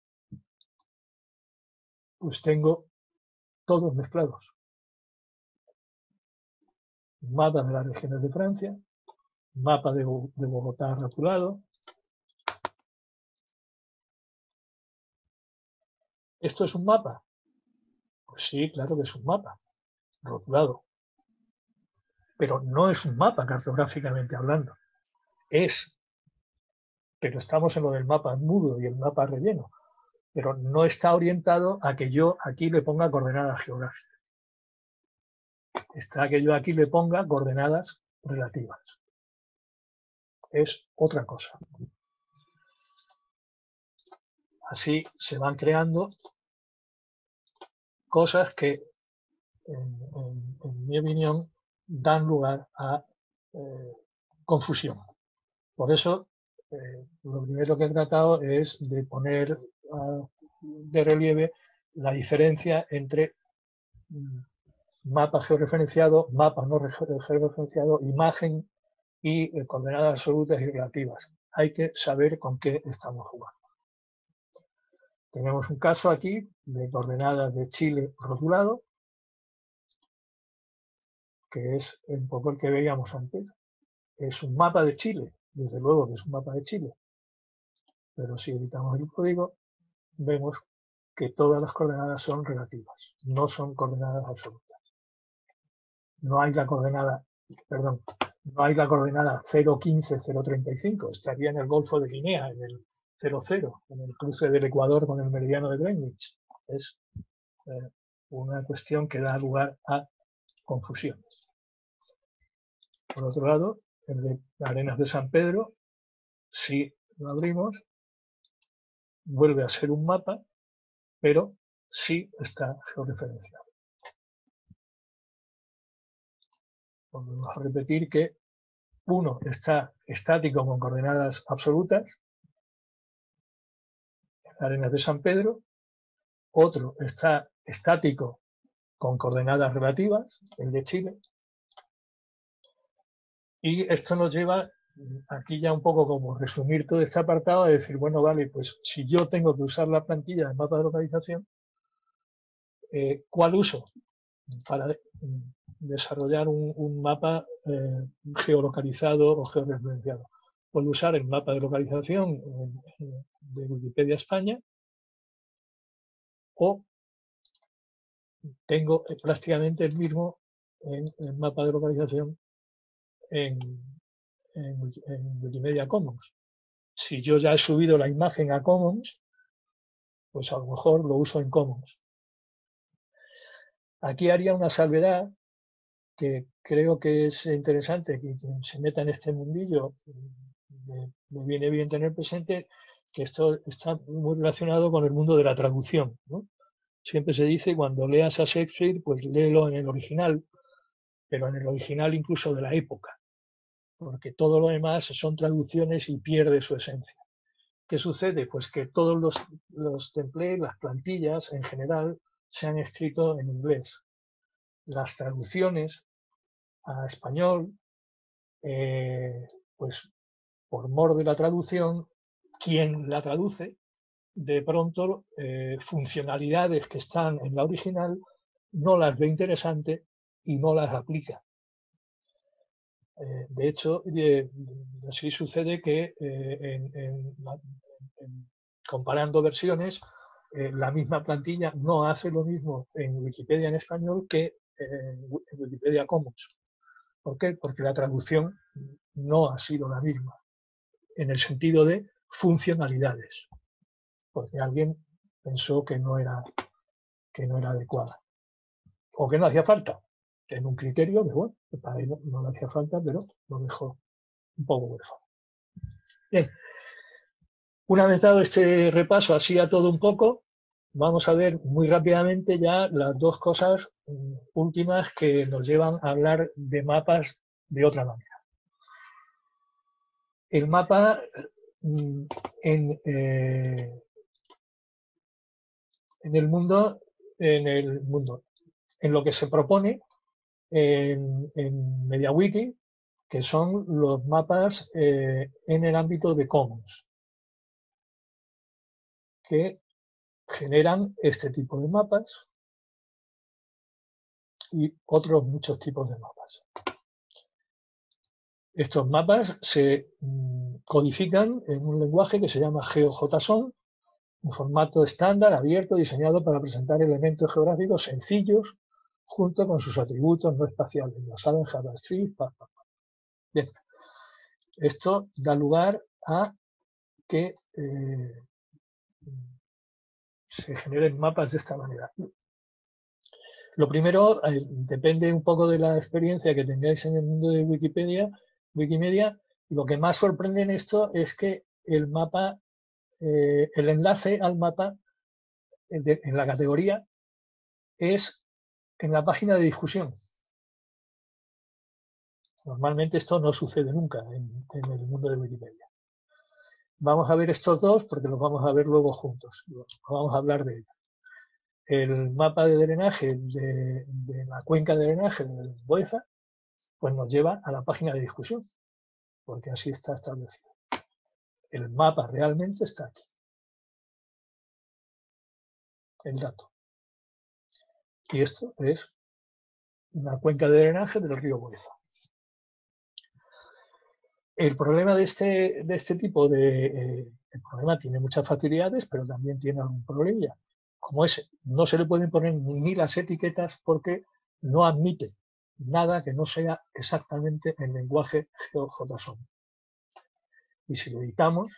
pues tengo todos mezclados. Mapas de las regiones de Francia, mapa de, de Bogotá rotulado. ¿Esto es un mapa? Pues sí, claro que es un mapa, rotulado. Pero no es un mapa cartográficamente hablando. Es, pero estamos en lo del mapa mudo y el mapa relleno. Pero no está orientado a que yo aquí le ponga coordenadas geográficas. Está que yo aquí le ponga coordenadas relativas. Es otra cosa. Así se van creando cosas que, en, en, en mi opinión, dan lugar a eh, confusión. Por eso, eh, lo primero que he tratado es de poner uh, de relieve la diferencia entre um, mapa georreferenciado, mapa no georreferenciado, imagen y eh, coordenadas absolutas y relativas. Hay que saber con qué estamos jugando. Tenemos un caso aquí de coordenadas de Chile rotulado, que es un poco el que veíamos antes. Es un mapa de Chile, desde luego que es un mapa de Chile. Pero si editamos el código, vemos que todas las coordenadas son relativas, no son coordenadas absolutas. No hay la coordenada, perdón, no hay la coordenada cero quince cero treinta y cinco, estaría en el Golfo de Guinea, en el cero cero, en el cruce del Ecuador con el meridiano de Greenwich. Es eh, una cuestión que da lugar a confusiones. Por otro lado, el de Arenas de San Pedro, si lo abrimos, vuelve a ser un mapa, pero sí está georreferenciado. Vamos a repetir que uno está estático con coordenadas absolutas, Arenas de San Pedro, otro está estático con coordenadas relativas, el de Chile, y esto nos lleva aquí ya un poco como resumir todo este apartado de decir, bueno, vale, pues si yo tengo que usar la plantilla de mapa de localización, eh, ¿cuál uso? Para desarrollar un, un mapa eh, geolocalizado o georreferenciado. Puedo usar el mapa de localización eh, de Wikipedia España o tengo prácticamente el mismo en el mapa de localización en, en, en Wikimedia Commons. Si yo ya he subido la imagen a Commons, pues a lo mejor lo uso en Commons. Aquí haría una salvedad que creo que es interesante que quien se meta en este mundillo me, me viene bien tener presente, que esto está muy relacionado con el mundo de la traducción, ¿no? Siempre se dice, cuando leas a Shakespeare, pues léelo en el original, pero en el original incluso de la época, porque todo lo demás son traducciones y pierde su esencia. ¿Qué sucede? Pues que todos los, los templates, las plantillas en general, se han escrito en inglés. Las traducciones a español, eh, pues por mor de la traducción, quien la traduce, de pronto eh, funcionalidades que están en la original no las ve interesante y no las aplica. Eh, de hecho, eh, así sucede que eh, en, en, en, comparando versiones, eh, la misma plantilla no hace lo mismo en Wikipedia en español que eh, en Wikipedia Commons. ¿Por qué? Porque la traducción no ha sido la misma, en el sentido de funcionalidades, porque alguien pensó que no era, que no era adecuada, o que no hacía falta, en un criterio que, bueno, para él no, no le hacía falta, pero lo dejó un poco huérfano. Bien, una vez dado este repaso así a todo un poco, vamos a ver muy rápidamente ya las dos cosas últimas que nos llevan a hablar de mapas de otra manera. El mapa en, eh, en el mundo, en el mundo, en lo que se propone en, en MediaWiki, que son los mapas eh, en el ámbito de Commons, que generan este tipo de mapas y otros muchos tipos de mapas. Estos mapas se codifican en un lenguaje que se llama GeoJSON, un formato estándar, abierto, diseñado para presentar elementos geográficos sencillos junto con sus atributos no espaciales, basado en JavaScript. Pa, pa, pa. Bien. Esto da lugar a que eh, se generen mapas de esta manera. Lo primero, eh, depende un poco de la experiencia que tengáis en el mundo de Wikipedia, Wikimedia. Lo que más sorprende en esto es que el mapa, eh, el enlace al mapa de, en la categoría es en la página de discusión. Normalmente esto no sucede nunca en, en el mundo de Wikipedia. Vamos a ver estos dos porque los vamos a ver luego juntos. Vamos a hablar de ellos. El mapa de drenaje de, de la cuenca de drenaje del Boeza, pues nos lleva a la página de discusión, porque así está establecido. El mapa realmente está aquí. El dato. Y esto es una cuenca de drenaje del río Boeza. El problema de este, de este tipo de... Eh, el problema tiene muchas facilidades, pero también tiene algún problema. Como ese, no se le pueden poner ni las etiquetas porque no admite nada que no sea exactamente en lenguaje GeoJSON. Y si lo editamos,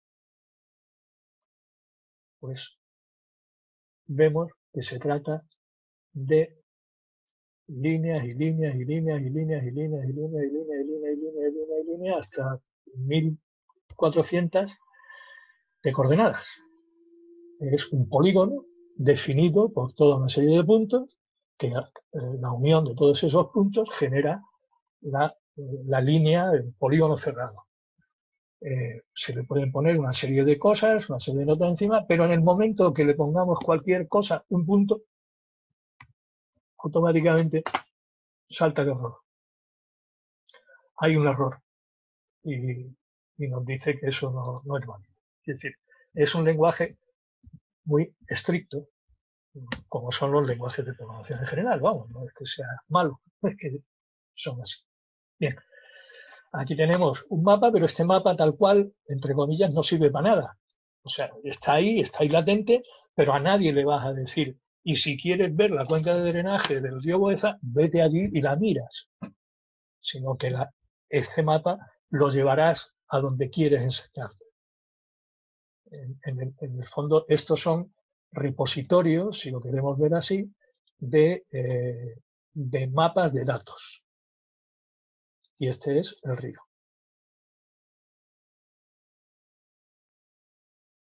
pues vemos que se trata de líneas y líneas y líneas y líneas y líneas y líneas y líneas y líneas y líneas y líneas y líneas hasta mil cuatrocientas de coordenadas. Es un polígono definido por toda una serie de puntos que la unión de todos esos puntos genera la, la línea del polígono cerrado. Eh, se le pueden poner una serie de cosas, una serie de notas encima, pero en el momento que le pongamos cualquier cosa, un punto, automáticamente salta el error. Hay un error y, y nos dice que eso no, no es válido. Es decir, es un lenguaje muy estricto, como son los lenguajes de programación en general. Vamos, no es que sea malo, es que son así. Bien, aquí tenemos un mapa, pero este mapa tal cual, entre comillas, no sirve para nada. O sea, está ahí, está ahí latente, pero a nadie le vas a decir, y si quieres ver la cuenca de drenaje del río Boeza, vete allí y la miras. Sino que la, este mapa lo llevarás a donde quieres enseñarte. En, en, el, en el fondo, estos son repositorios, si lo queremos ver así, de, eh, de mapas de datos. Y este es el río.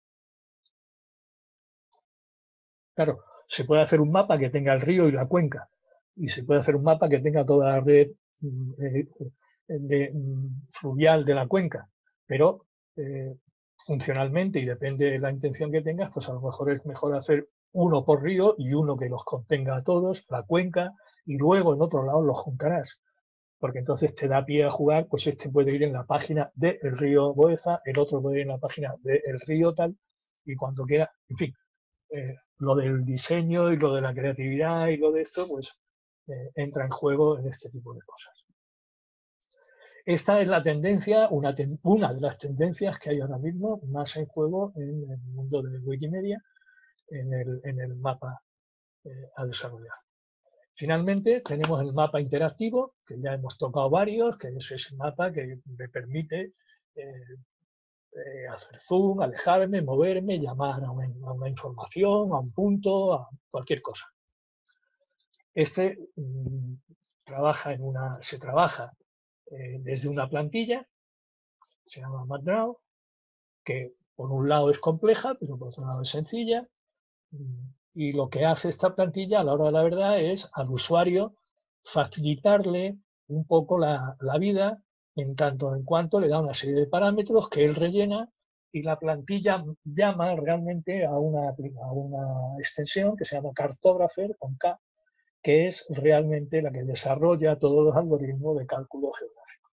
Claro, se puede hacer un mapa que tenga el río y la cuenca, y se puede hacer un mapa que tenga toda la red eh, de, mm, fluvial de la cuenca, pero eh, funcionalmente, y depende de la intención que tengas, pues a lo mejor es mejor hacer uno por río y uno que los contenga a todos, la cuenca, y luego en otro lado los juntarás, porque entonces te da pie a jugar, pues este puede ir en la página del río Boeza, el otro puede ir en la página del río tal, y cuando quiera, en fin, eh, lo del diseño y lo de la creatividad y lo de esto, pues eh, entra en juego en este tipo de cosas. Esta es la tendencia, una, ten, una de las tendencias que hay ahora mismo más en juego en el mundo de Wikimedia, en el, en el mapa eh, a desarrollar. Finalmente tenemos el mapa interactivo, que ya hemos tocado varios, que es ese mapa que me permite eh, eh, hacer zoom, alejarme, moverme, llamar a una, a una información, a un punto, a cualquier cosa. Este mmm, trabaja en una, se trabaja eh, desde una plantilla, se llama MapDraw, que por un lado es compleja, pero por otro lado es sencilla. Y lo que hace esta plantilla a la hora de la verdad es al usuario facilitarle un poco la, la vida en tanto en cuanto le da una serie de parámetros que él rellena y la plantilla llama realmente a una, a una extensión que se llama Cartographer con K, que es realmente la que desarrolla todos los algoritmos de cálculo geográfico.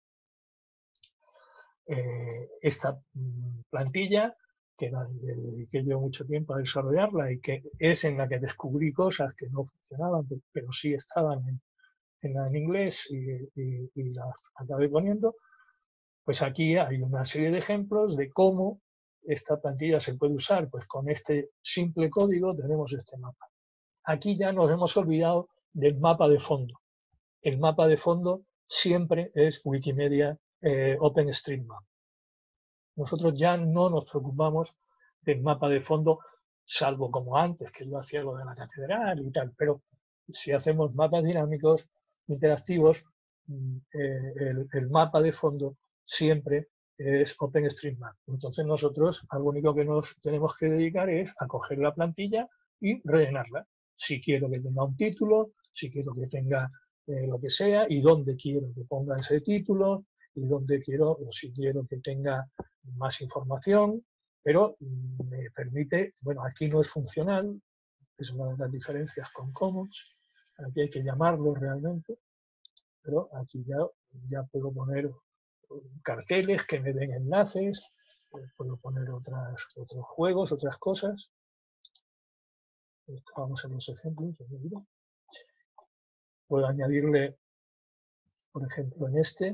Eh, esta plantilla, que la dediqué yo mucho tiempo a desarrollarla y que es en la que descubrí cosas que no funcionaban, pero sí estaban en, en, en inglés y, y, y las acabé poniendo, pues aquí hay una serie de ejemplos de cómo esta plantilla se puede usar. Pues con este simple código tenemos este mapa. Aquí ya nos hemos olvidado del mapa de fondo. El mapa de fondo siempre es Wikimedia eh, OpenStreetMap. Nosotros ya no nos preocupamos del mapa de fondo, salvo como antes, que yo hacía lo de la catedral y tal, pero si hacemos mapas dinámicos, interactivos, eh, el, el mapa de fondo siempre es OpenStreetMap. Entonces nosotros al único que nos tenemos que dedicar es a coger la plantilla y rellenarla. Si quiero que tenga un título, si quiero que tenga eh, lo que sea y dónde quiero que ponga ese título y dónde quiero o si quiero que tenga más información, pero me permite, bueno, aquí no es funcional, es una de las diferencias con Commons, aquí hay que llamarlo realmente, pero aquí ya, ya puedo poner carteles que me den enlaces, puedo poner otras, otros juegos, otras cosas. Vamos a los ejemplos. Puedo añadirle, por ejemplo, en este,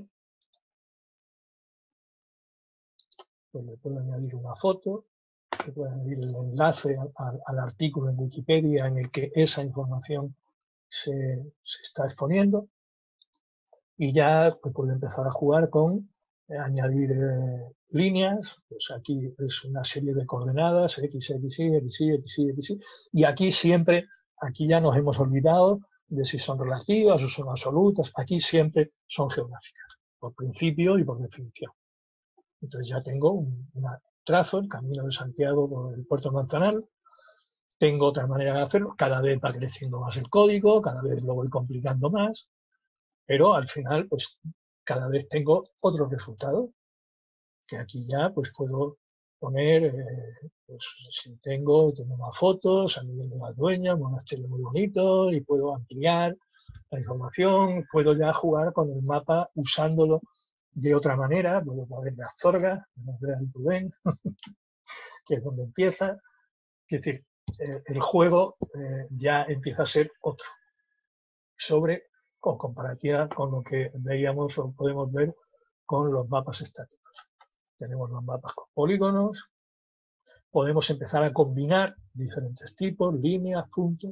pues le puedo añadir una foto, le puedo añadir el enlace al, al artículo en Wikipedia en el que esa información se, se está exponiendo y ya pues, puedo empezar a jugar con eh, añadir eh, líneas, pues aquí es una serie de coordenadas, x, x, y, x, y, x, y, x, y, y aquí siempre, aquí ya nos hemos olvidado de si son relativas o son absolutas, aquí siempre son geográficas, por principio y por definición. Entonces ya tengo un una trazo, el Camino de Santiago por el Puerto Manzanal, tengo otra manera de hacerlo, cada vez va creciendo más el código, cada vez lo voy complicando más, pero al final, pues cada vez tengo otro resultado, que aquí ya pues puedo poner, eh, pues si tengo, tengo más fotos, a nivel de la dueña, un monasterio muy bonito, y puedo ampliar la información, puedo ya jugar con el mapa usándolo de otra manera, puedo poner de Astorga, de Rubén, que es donde empieza, es decir, eh, el juego eh, ya empieza a ser otro, sobre con comparativa con lo que veíamos o podemos ver con los mapas estáticos. Tenemos los mapas con polígonos, podemos empezar a combinar diferentes tipos, líneas, puntos.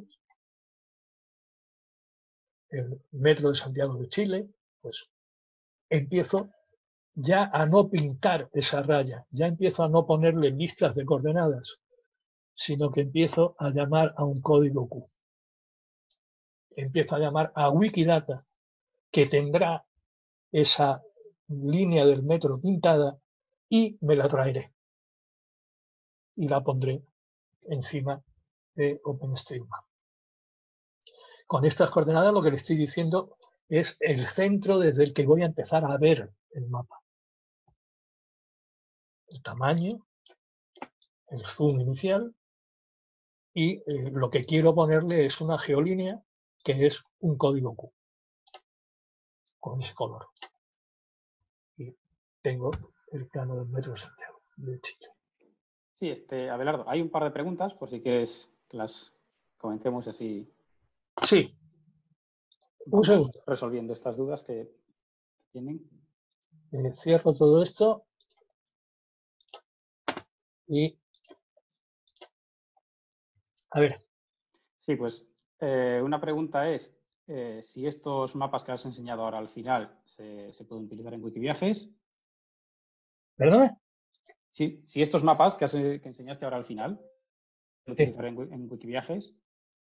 El metro de Santiago de Chile, pues empiezo ya a no pintar esa raya, ya empiezo a no ponerle listas de coordenadas, sino que empiezo a llamar a un código Q. Empiezo a llamar a Wikidata, que tendrá esa línea del metro pintada y me la traeré. Y la pondré encima de OpenStreetMap. Con estas coordenadas lo que le estoy diciendo es el centro desde el que voy a empezar a ver el mapa. El tamaño, el zoom inicial y eh, lo que quiero ponerle es una geolínea que es un código Q con ese color. Y tengo el plano del Metro de Santiago de Chile. Sí, este, Abelardo, hay un par de preguntas por si quieres que las comencemos así. Sí. Un Vamos segundo. resolviendo estas dudas que tienen. Eh, cierro todo esto y a ver. Sí, pues eh, una pregunta es eh, si estos mapas que has enseñado ahora al final se, se pueden utilizar en Wikiviajes. ¿Perdona? Sí, si estos mapas que, has, que enseñaste ahora al final se pueden Sí. utilizar en, en Wikiviajes.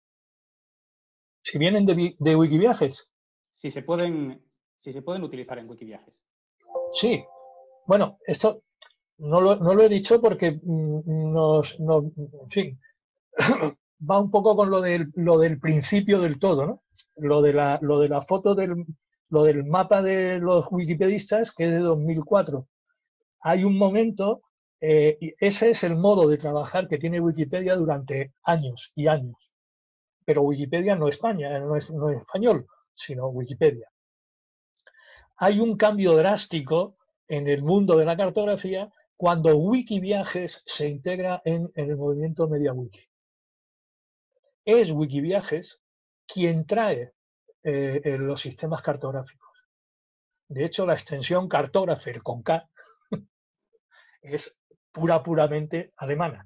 Si vienen de, de Wikiviajes. Si se pueden, si se pueden utilizar en Wikiviajes. Sí. Bueno, esto no lo, no lo he dicho porque nos, nos en fin, va un poco con lo del, lo del principio del todo, ¿no? Lo de la, lo de la foto del, lo del mapa de los wikipedistas, que es de dos mil cuatro. Hay un momento, eh, y ese es el modo de trabajar que tiene Wikipedia durante años y años. Pero Wikipedia no España, no es, no es español, sino Wikipedia. Hay un cambio drástico en el mundo de la cartografía cuando Wikiviajes se integra en, en el movimiento MediaWiki. Es Wikiviajes quien trae eh, eh, los sistemas cartográficos. De hecho, la extensión Cartographer con K es pura, puramente alemana.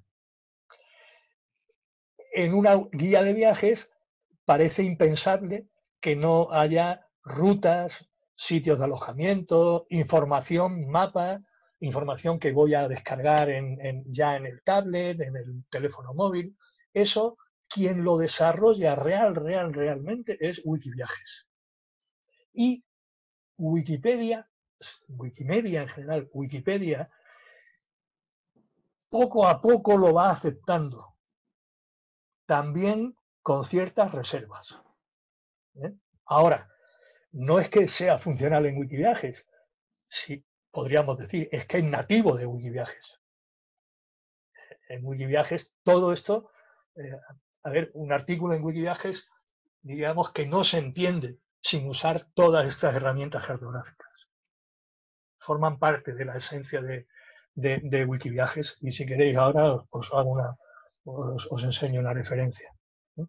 En una guía de viajes parece impensable que no haya rutas, sitios de alojamiento, información, mapa, información que voy a descargar en, en, ya en el tablet, en el teléfono móvil. Eso, quien lo desarrolla real, real, realmente es Wikiviajes. Y Wikipedia, Wikimedia en general, Wikipedia, poco a poco lo va aceptando, también con ciertas reservas. ¿Eh? Ahora, no es que sea funcional en Wikiviajes, sí, podríamos decir, es que es nativo de Wikiviajes. En Wikiviajes todo esto, eh, a ver, un artículo en Wikiviajes, digamos que no se entiende sin usar todas estas herramientas cartográficas. Forman parte de la esencia de, de, de Wikiviajes y si queréis ahora os, os hago una, os, os enseño una referencia. ¿Eh?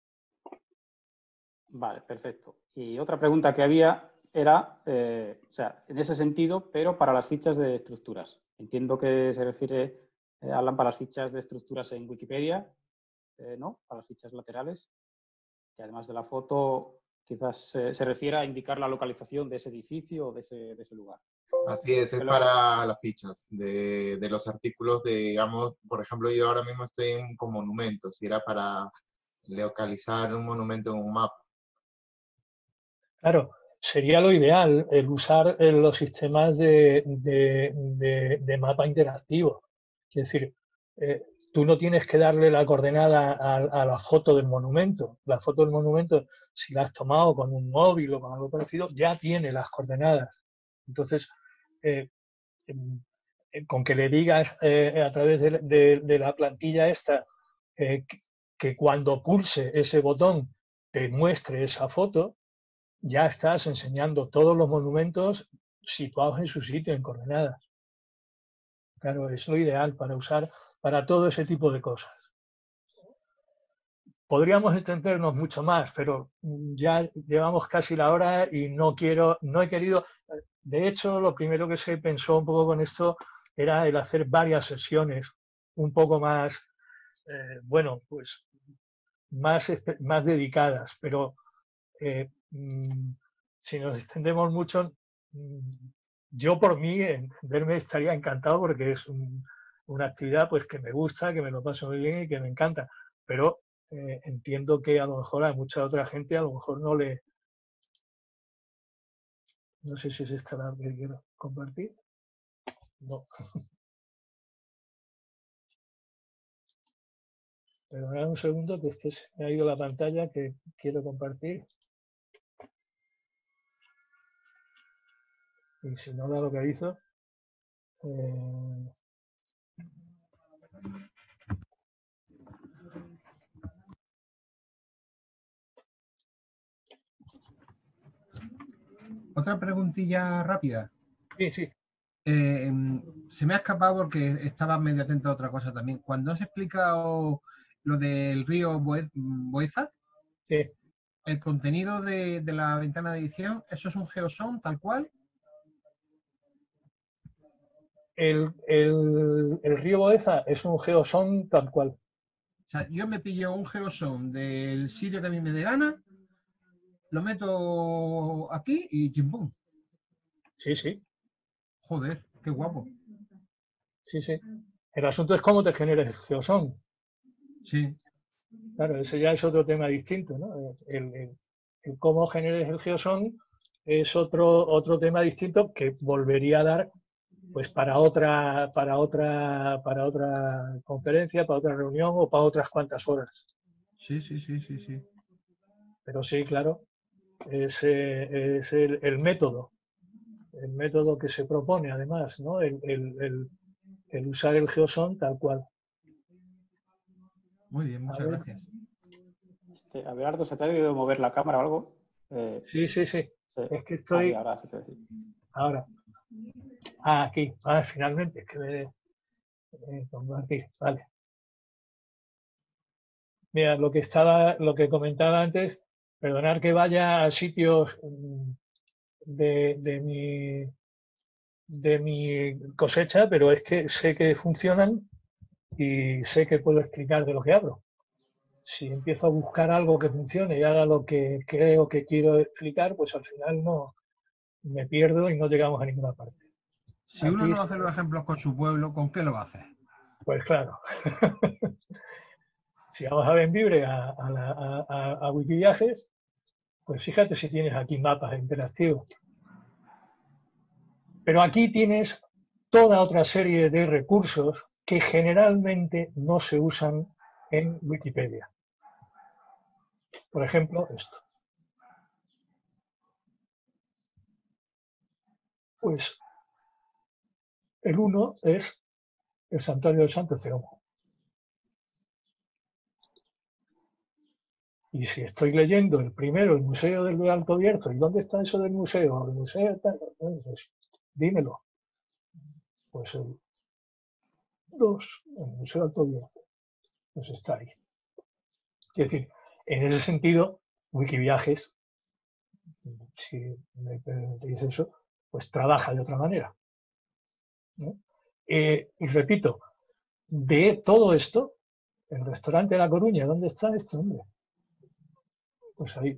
Vale, perfecto. Y otra pregunta que había era, eh, o sea, en ese sentido, pero para las fichas de estructuras. Entiendo que se refiere, eh, Alan, para las fichas de estructuras en Wikipedia, eh, ¿no? Para las fichas laterales, que además de la foto quizás eh, se refiere a indicar la localización de ese edificio o de ese, de ese lugar. Así es, es Pero, para las fichas de, de los artículos de, digamos, por ejemplo, yo ahora mismo estoy en, con monumentos, y era para localizar un monumento en un mapa. Claro, sería lo ideal el usar eh, los sistemas de, de, de, de mapa interactivo. Es decir, eh, tú no tienes que darle la coordenada a, a, la foto del monumento. La foto del monumento, si la has tomado con un móvil o con algo parecido, ya tiene las coordenadas. Entonces, eh, eh, con que le digas eh, a través de, de, de, la plantilla esta eh, que, que cuando pulse ese botón te muestre esa foto, ya estás enseñando todos los monumentos situados en su sitio, en coordenadas. Claro, es lo ideal para usar para todo ese tipo de cosas. Podríamos extendernos mucho más, pero ya llevamos casi la hora y no quiero, no he querido. De hecho, lo primero que se pensó un poco con esto era el hacer varias sesiones un poco más, eh, bueno, pues más, más dedicadas, pero eh, si nos extendemos mucho, yo por mí, en verme estaría encantado porque es un, una actividad pues que me gusta, que me lo paso muy bien y que me encanta. Pero eh, entiendo que a lo mejor a mucha otra gente a lo mejor no le... No sé si es esta la que quiero compartir. No. Perdonad un segundo que es que se me ha ido la pantalla que quiero compartir. Y si no da lo que hizo. Eh... Otra preguntilla rápida. Sí, sí. Eh, se me ha escapado porque estaba medio atento a otra cosa también. Cuando has explicado lo del río Boe- Boeza, Sí. el contenido de, de la ventana de edición, ¿eso es un GeoSound tal cual? El, el, el río Boeza es un GeoSound tal cual. O sea, yo me pillo un GeoSound del sitio que a mí me dé gana, lo meto aquí y chimpum. Sí, sí. Joder, qué guapo. Sí, sí. El asunto es cómo te generes el GeoSound. Sí. Claro, ese ya es otro tema distinto, ¿no? El, el, el cómo generes el GeoSound es otro, otro tema distinto que volvería a dar pues para otra, para otra, para otra conferencia, para otra reunión o para otras cuantas horas. Sí, sí, sí, sí, sí. Pero sí, claro, es, eh, es el, el método, el método que se propone además, ¿no? El, el, el, el usar el GeoSound tal cual. Muy bien, muchas gracias. Este, Abelardo, ¿se te ha debido mover la cámara o algo? Eh, Sí, sí, sí. sí. Es que Ahí, estoy ahora sí te decía. ahora. Ah, aquí. Ah, finalmente, es que me eh, compartir. Vale. Mira, lo que estaba, lo que comentaba antes, perdonar que vaya a sitios mm, de, de mi de mi cosecha, pero es que sé que funcionan y sé que puedo explicar de lo que hablo. Si empiezo a buscar algo que funcione y haga lo que creo que quiero explicar, pues al final no me pierdo y no llegamos a ninguna parte. Si uno Aquí, no hace los ejemplos con su pueblo, ¿con qué lo va a hacer? pues claro. Si vamos a Benvibre a, a, la, a, a Wikiviajes, pues fíjate si tienes aquí mapas interactivos. Pero aquí tienes toda otra serie de recursos que generalmente no se usan en Wikipedia. Por ejemplo, esto. Pues el uno es el santuario del Santo Ceomo. Y si estoy leyendo el primero, el Museo del Alto Bierzo, ¿y dónde está eso del museo? El museo tal, pues, dímelo. Pues el dos, el Museo del Alto Bierzo, pues está ahí. Es decir, en ese sentido, Wikiviajes, si me permitís eso, pues trabaja de otra manera, ¿no? Eh, y repito, de todo esto, el restaurante de La Coruña, ¿dónde está esto, hombre? Pues ahí.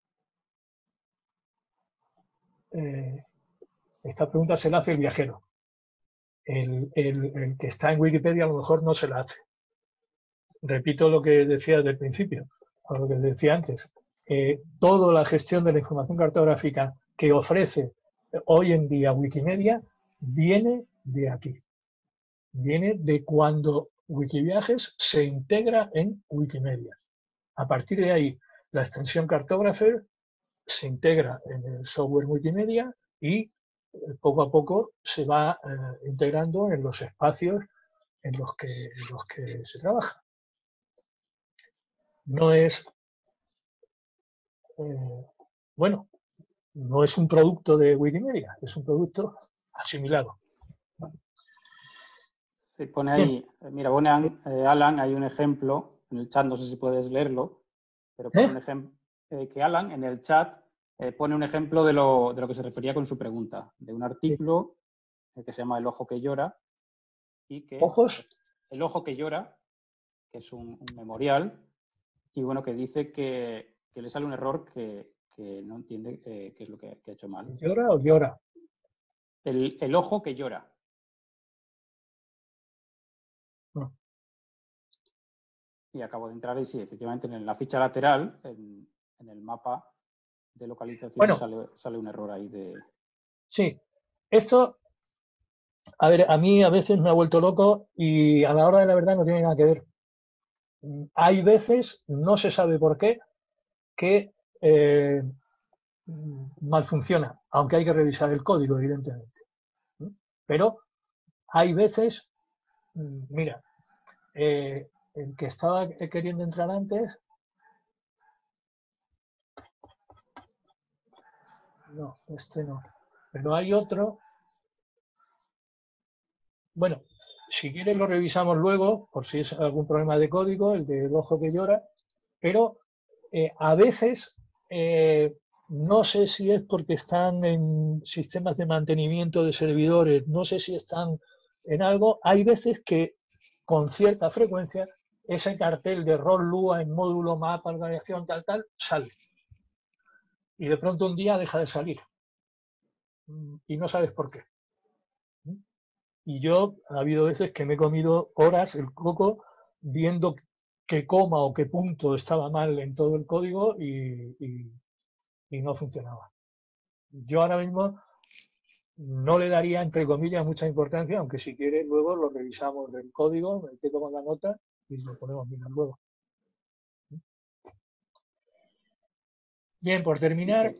Eh, esta pregunta se la hace el viajero. El, el, el que está en Wikipedia a lo mejor no se la hace. Repito lo que decía desde el principio, o lo que decía antes. Eh, toda la gestión de la información cartográfica que ofrece hoy en día Wikimedia viene de aquí. Viene de cuando Wikiviajes se integra en Wikimedia. A partir de ahí, la extensión Cartographer se integra en el software multimedia y eh, poco a poco se va eh, integrando en los espacios en los que, en los que se trabaja. No es, eh, bueno, no es un producto de Wikimedia, es un producto asimilado. Se pone Bien. ahí, eh, mira, pone An- eh, Alan, hay un ejemplo en el chat, no sé si puedes leerlo, pero pone ¿Eh? un ejemplo, eh, que Alan en el chat eh, pone un ejemplo de lo, de lo que se refería con su pregunta, de un artículo eh, que se llama El ojo que llora y que Ojos. El ojo que llora, que es un, un memorial, y bueno, que dice que, que le sale un error que, que no entiende eh, qué es lo que, que ha hecho mal. ¿Llora o llora? El, el ojo que llora. No. Y acabo de entrar y sí, efectivamente en la ficha lateral, en, en el mapa de localización, Bueno. sale, sale un error ahí de... Sí, esto, a ver, a mí a veces me ha vuelto loco y a la hora de la verdad no tiene nada que ver. Hay veces, no se sabe por qué, que eh, mal funciona, aunque hay que revisar el código, evidentemente. Pero hay veces, mira, eh, el que estaba queriendo entrar antes, no, este no, pero hay otro. Bueno, si quieres lo revisamos luego, por si es algún problema de código, el del ojo que llora, pero eh, a veces, eh, no sé si es porque están en sistemas de mantenimiento de servidores, no sé si están en algo, hay veces que con cierta frecuencia ese cartel de rol Lua en módulo, mapa, organización, tal, tal, sale. Y de pronto un día deja de salir. Y no sabes por qué. Y yo, ha habido veces que me he comido horas el coco viendo qué coma o qué punto estaba mal en todo el código y, y, y no funcionaba. Yo ahora mismo no le daría, entre comillas, mucha importancia, aunque si quieres luego lo revisamos del código, me quedo con la nota y lo podemos mirar luego. Bien, por terminar,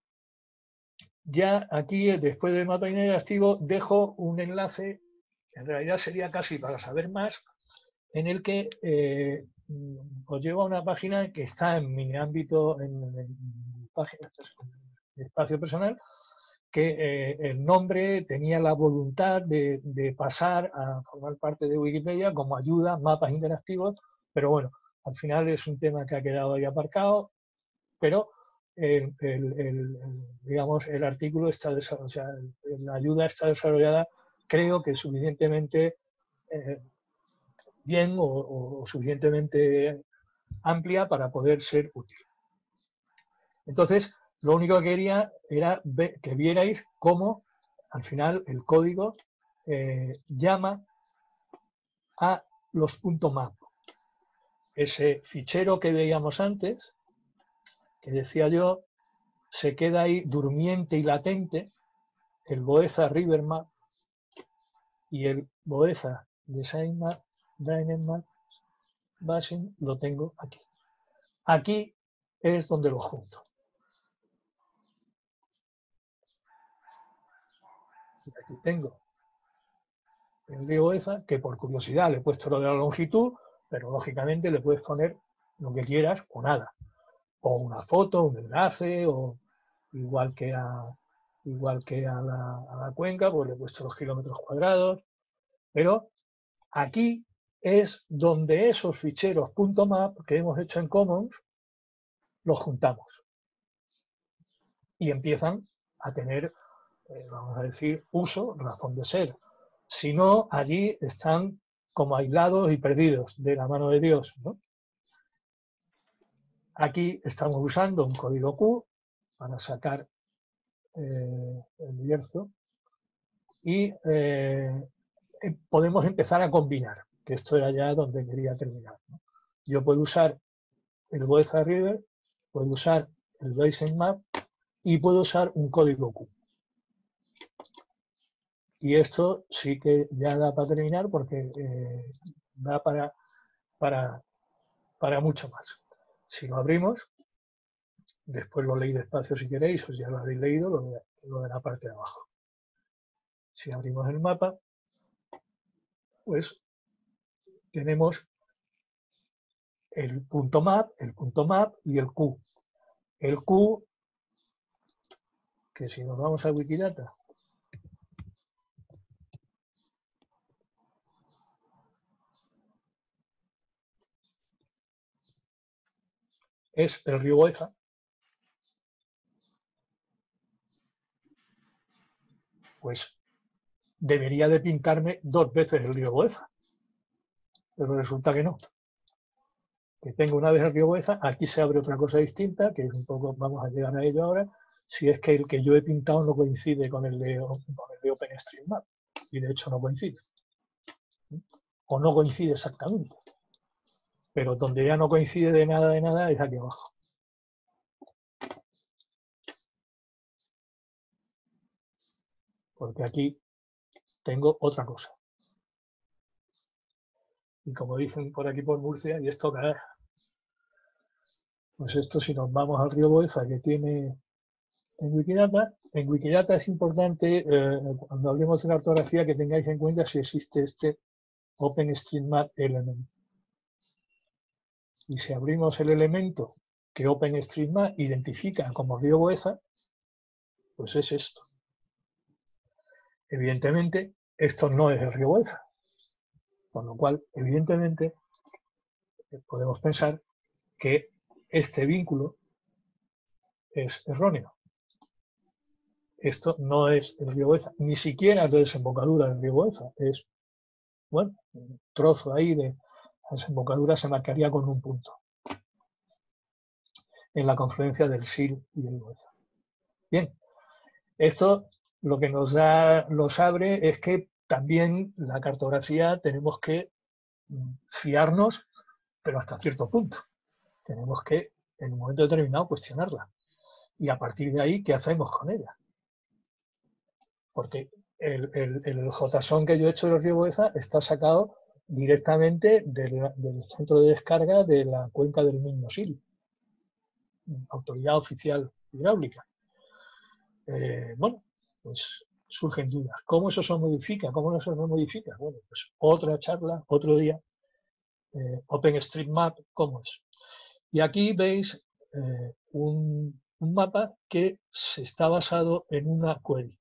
ya aquí, después del mapa interactivo, dejo un enlace, en realidad sería casi para saber más, en el que eh, os llevo a una página que está en mi ámbito, en, en mi página, en espacio personal, que eh, el nombre tenía la voluntad de, de pasar a formar parte de Wikipedia como ayuda, mapas interactivos, pero bueno, al final es un tema que ha quedado ahí aparcado, pero el, el, el, digamos, el artículo está desarrollado, o sea, la ayuda está desarrollada, creo que suficientemente eh, bien o, o, suficientemente amplia para poder ser útil. Entonces, lo único que quería era ver, que vierais cómo al final el código eh, llama a los .map. Ese fichero que veíamos antes, que decía yo, se queda ahí durmiente y latente, el Boeza River Map y el Boeza Design Map, Design Map, Basing, lo tengo aquí. Aquí es donde lo junto. Y aquí tengo el río Boeza, que por curiosidad le he puesto lo de la longitud, pero lógicamente le puedes poner lo que quieras o nada. O una foto, un enlace, o igual que a, igual que a la, a la cuenca, pues le he puesto los kilómetros cuadrados. Pero aquí es donde esos ficheros .map que hemos hecho en Commons los juntamos. Y empiezan a tener, eh, vamos a decir, uso, razón de ser. Si no, allí están como aislados y perdidos de la mano de Dios, ¿no? Aquí estamos usando un código Q para sacar eh, el Bierzo y eh, podemos empezar a combinar, que esto era ya donde quería terminar, ¿no? Yo puedo usar el Boeza River, puedo usar el Basic Map y puedo usar un código Q. Y esto sí que ya da para terminar porque eh, da para, para, para mucho más. Si lo abrimos, después lo leí despacio si queréis, o ya lo habéis leído, lo de, lo de la parte de abajo. Si abrimos el mapa, pues tenemos el punto map, el punto map y el Q. El Q, que si nos vamos a Wikidata, es el río Boeza. Pues debería de pintarme dos veces el río Boeza. Pero resulta que no. Que tengo una vez el río Boeza, aquí se abre otra cosa distinta, que es un poco, vamos a llegar a ello ahora, si es que el que yo he pintado no coincide con el de, con el de OpenStreetMap. Y de hecho no coincide. O no coincide exactamente. Pero donde ya no coincide de nada de nada es aquí abajo. Porque aquí tengo otra cosa. Y como dicen por aquí por Murcia, y esto caer. Pues esto, si nos vamos al río Boeza que tiene en Wikidata, en Wikidata es importante, eh, cuando hablemos de cartografía, que tengáis en cuenta si existe este OpenStreetMap Element. Y si abrimos el elemento que OpenStreetMap identifica como río Boeza, pues es esto. Evidentemente, esto no es el río Boeza, con lo cual, evidentemente, podemos pensar que este vínculo es erróneo. Esto no es el río Boeza, ni siquiera la desembocadura del río Boeza. Es, bueno, un trozo ahí de la desembocadura se marcaría con un punto en la confluencia del Sil y del Boeza. Bien, esto lo que nos da, nos abre es que también la cartografía tenemos que fiarnos, pero hasta cierto punto. Tenemos que, en un momento determinado, cuestionarla. Y a partir de ahí, ¿qué hacemos con ella? Porque el, el, el JSON que yo he hecho del río Boeza está sacado directamente del, del centro de descarga de la cuenca del Miño-Sil, Autoridad Oficial Hidráulica. Eh, bueno, pues surgen dudas. ¿Cómo eso se modifica? ¿Cómo eso se modifica? Bueno, pues otra charla, otro día. Eh, OpenStreetMap, ¿cómo es? Y aquí veis eh, un, un mapa que se está basado en una query,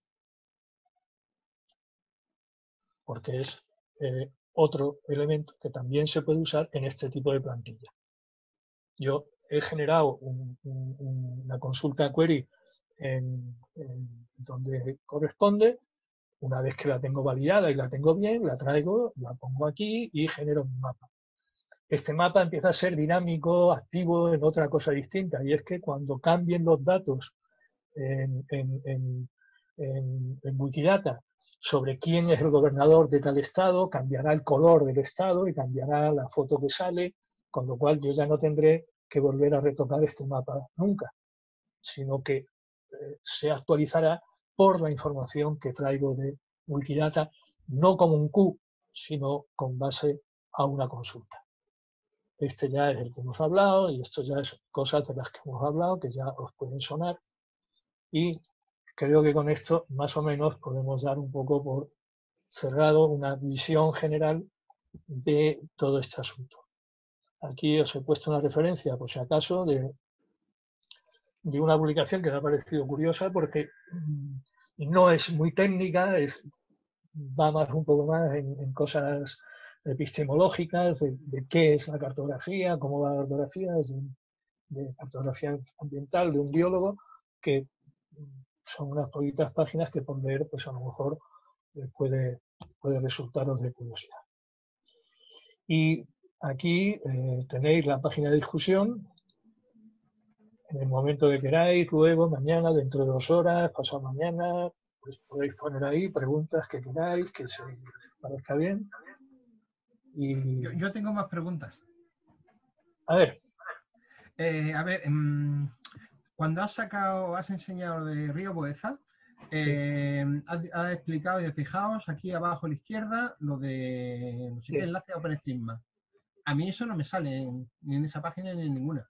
porque es eh, otro elemento que también se puede usar en este tipo de plantilla. Yo he generado un, un, una consulta query en, en donde corresponde. Una vez que la tengo validada y la tengo bien, la traigo, la pongo aquí y genero un mapa. Este mapa empieza a ser dinámico, activo en otra cosa distinta, y es que cuando cambien los datos en, en, en, en, en Wikidata sobre quién es el gobernador de tal estado, cambiará el color del estado y cambiará la foto que sale, con lo cual yo ya no tendré que volver a retocar este mapa nunca, sino que eh, se actualizará por la información que traigo de Wikidata, no como un Q, sino con base a una consulta. Este ya es el que hemos hablado y esto ya es cosas de las que hemos hablado que ya os pueden sonar. Y creo que con esto más o menos podemos dar un poco por cerrado una visión general de todo este asunto. Aquí os he puesto una referencia, por si acaso, de, de una publicación que me ha parecido curiosa porque no es muy técnica, es, va más un poco más en, en cosas epistemológicas, de, de qué es la cartografía, cómo va la cartografía, de, de cartografía ambiental de un biólogo, que son unas poquitas páginas que por leer, pues a lo mejor puede, puede resultaros de curiosidad. Y aquí eh, tenéis la página de discusión. En el momento que queráis, luego, mañana, dentro de dos horas, pasado mañana, pues podéis poner ahí preguntas que queráis, que se parezca bien. Y... Yo, yo tengo más preguntas. A ver. Eh, a ver, mmm, cuando has sacado, has enseñado de Río Boeza, eh, sí. has, has explicado, y fijaos aquí abajo a la izquierda, lo de no sé sí. qué enlace a OpenStreetMap. A mí eso no me sale en, ni en esa página ni en ninguna.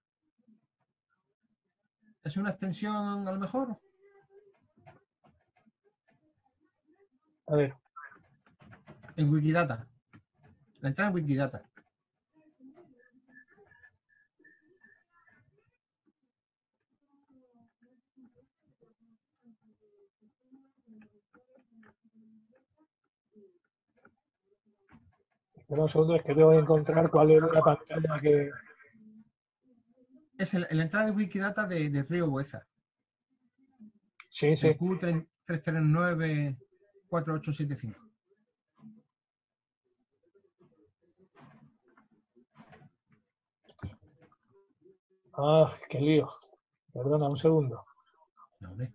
¿Es una extensión a lo mejor? A ver. En Wikidata. La entrada en Wikidata. Pero un segundo, es que tengo que encontrar cuál es la pantalla que... Es el, la entrada de Wikidata de, de Río Boeza. Sí, sí. El Q tres tres nueve cuatro ocho siete cinco. Ah, qué lío. Perdona, un segundo. No, hombre.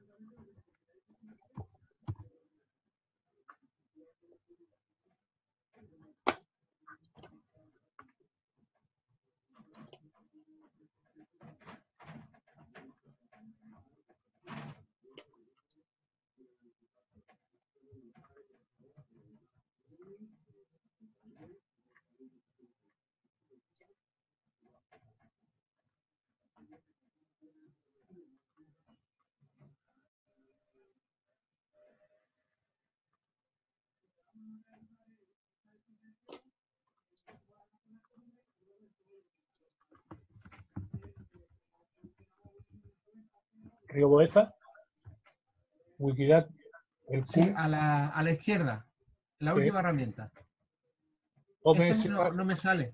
Río Boeza, Wikidata, el Q, Sí, a la, a la izquierda, la Sí. última herramienta. Ese OpenStreetMap, no, no me sale.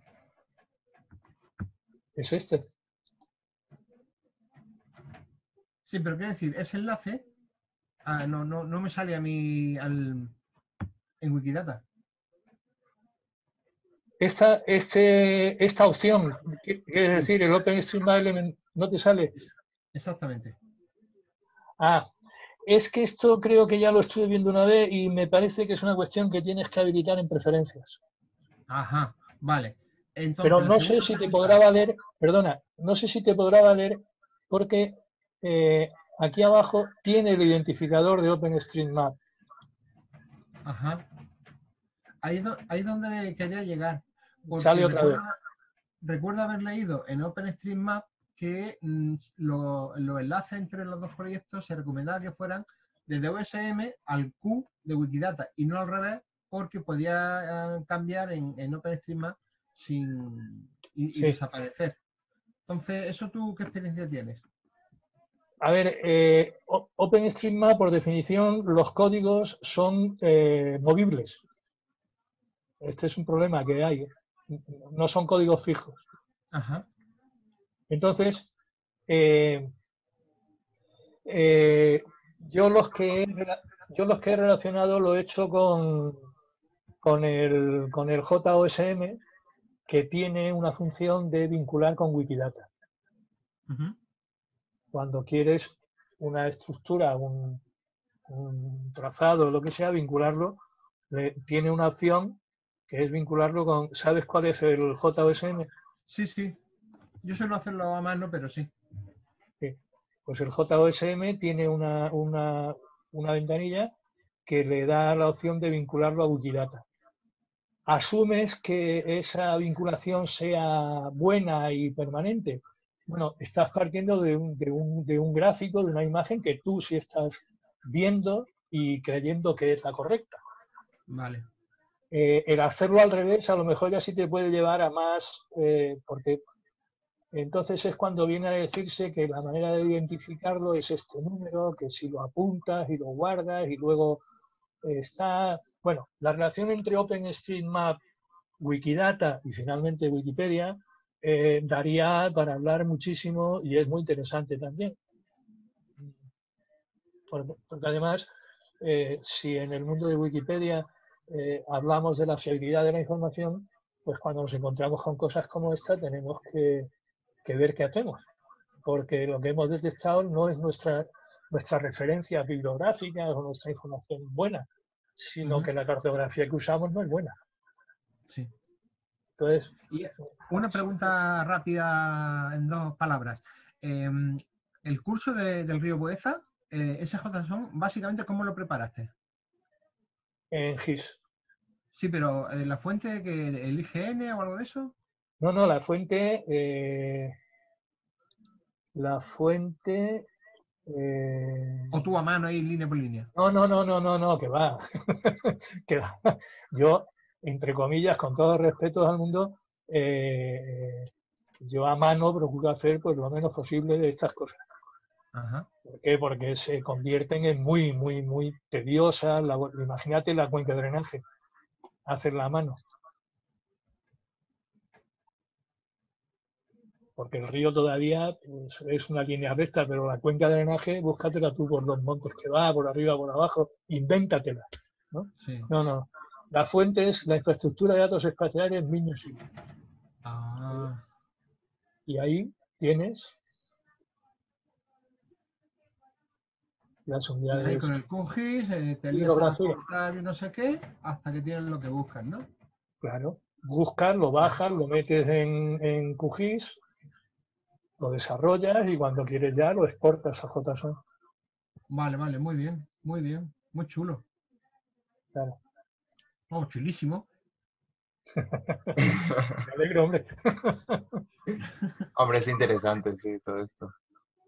es este. Sí, pero quiero decir, ese enlace ah, no, no, no me sale a mí al, en Wikidata. Esta, este, esta opción, ¿qué- quiere Sí. decir, el OpenStreetMap Element no te sale. Exactamente. Ah, es que esto creo que ya lo estuve viendo una vez y me parece que es una cuestión que tienes que habilitar en preferencias. Ajá, vale. Entonces, Pero la no sé segunda si te pregunta- podrá valer, perdona, no sé si te podrá valer porque eh, aquí abajo tiene el identificador de OpenStreetMap. Ajá. Ahí es do- ahí es donde quería llegar. Porque Sale otra vez. recuerdo, recuerdo haber leído en OpenStreetMap que mm, lo- los enlaces entre los dos proyectos se recomendaba que fueran desde O S M al Q de Wikidata y no al revés, porque podía eh, cambiar en, en OpenStreetMap sin, y, y Sí. desaparecer. Entonces, ¿eso tú qué experiencia tienes? A ver, eh, O- OpenStreetMap, por definición, los códigos son eh, movibles. Este es un problema que hay. No son códigos fijos. Ajá. Entonces, eh, eh, yo, los que he, rela- yo los que he relacionado lo he hecho con, con el, con el J O S M, que tiene una función de vincular con Wikidata. Ujú. Cuando quieres una estructura, un, un trazado, lo que sea, vincularlo, le- tiene una opción que es vincularlo con, ¿sabes cuál es el J O S M? Sí, sí. Yo suelo hacerlo a mano, pero sí. Sí. Pues el J O S M tiene una, una, una ventanilla que le da la opción de vincularlo a Wikidata. ¿Asumes que esa vinculación sea buena y permanente? Bueno, estás partiendo de un, de un, de un gráfico, de una imagen que tú sí estás viendo y creyendo que es la correcta. Vale. Eh, el hacerlo al revés a lo mejor ya sí te puede llevar a más, eh, porque entonces es cuando viene a decirse que la manera de identificarlo es este número, que si lo apuntas y lo guardas y luego eh, está... Bueno, la relación entre OpenStreetMap, Wikidata y finalmente Wikipedia eh, daría para hablar muchísimo y es muy interesante también. Porque, porque además, eh, si en el mundo de Wikipedia eh, hablamos de la fiabilidad de la información, pues cuando nos encontramos con cosas como esta tenemos que, que ver qué hacemos. Porque lo que hemos detectado no es nuestra, nuestra referencia bibliográfica o nuestra información buena, sino Ujú. que la cartografía que usamos no es buena. Sí. Entonces, Y una pregunta rápida en dos palabras. Eh, el curso de- del río Boeza, eh, S J SON, básicamente, ¿cómo lo preparaste? en G I S. Sí, pero eh, ¿la fuente que el I G N o algo de eso? No, no, la fuente, eh, la fuente, eh, ¿O tú a mano ahí, línea por línea? no, no, no, no, no, no, que va, que va. Yo, entre comillas, con todo el respeto al mundo, eh, yo a mano procuro hacer pues lo menos posible de estas cosas. Ajá. ¿Por qué? Porque se convierten en muy, muy, muy tediosas. La- imagínate la cuenca de drenaje, hacerla a mano. Porque el río todavía pues, es una línea recta, pero la cuenca de drenaje, búscatela tú por los montes que va, por arriba, por abajo, invéntatela. ¿No? Sí. No, no. La fuente es la infraestructura de datos espaciales MinUSI. Ah, Y ahí tienes las y ahí unidades con el QGIS eh, te lías a hidrografía. cortar y no sé qué, hasta que tienes lo que buscas, ¿no? Claro. Buscas, lo bajas, lo metes en, en QGIS, lo desarrollas y cuando quieres ya lo exportas a J S O N. Vale, vale, muy bien, muy bien, muy chulo. Claro. Oh, chulísimo. Me alegro, hombre. Hombre, es interesante, sí, todo esto.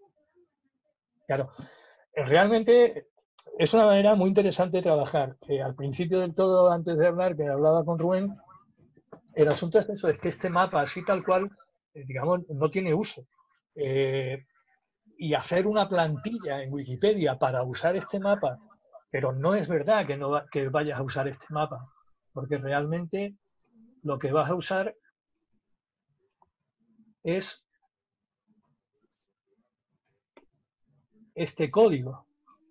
Claro, realmente es una manera muy interesante de trabajar, que al principio del todo, antes de hablar, que hablaba con Rubén, el asunto es eso, es que este mapa así tal cual, eh, digamos, no tiene uso. Eh, y hacer una plantilla en Wikipedia para usar este mapa, pero no es verdad que, no va, que vayas a usar este mapa, porque realmente lo que vas a usar es este código,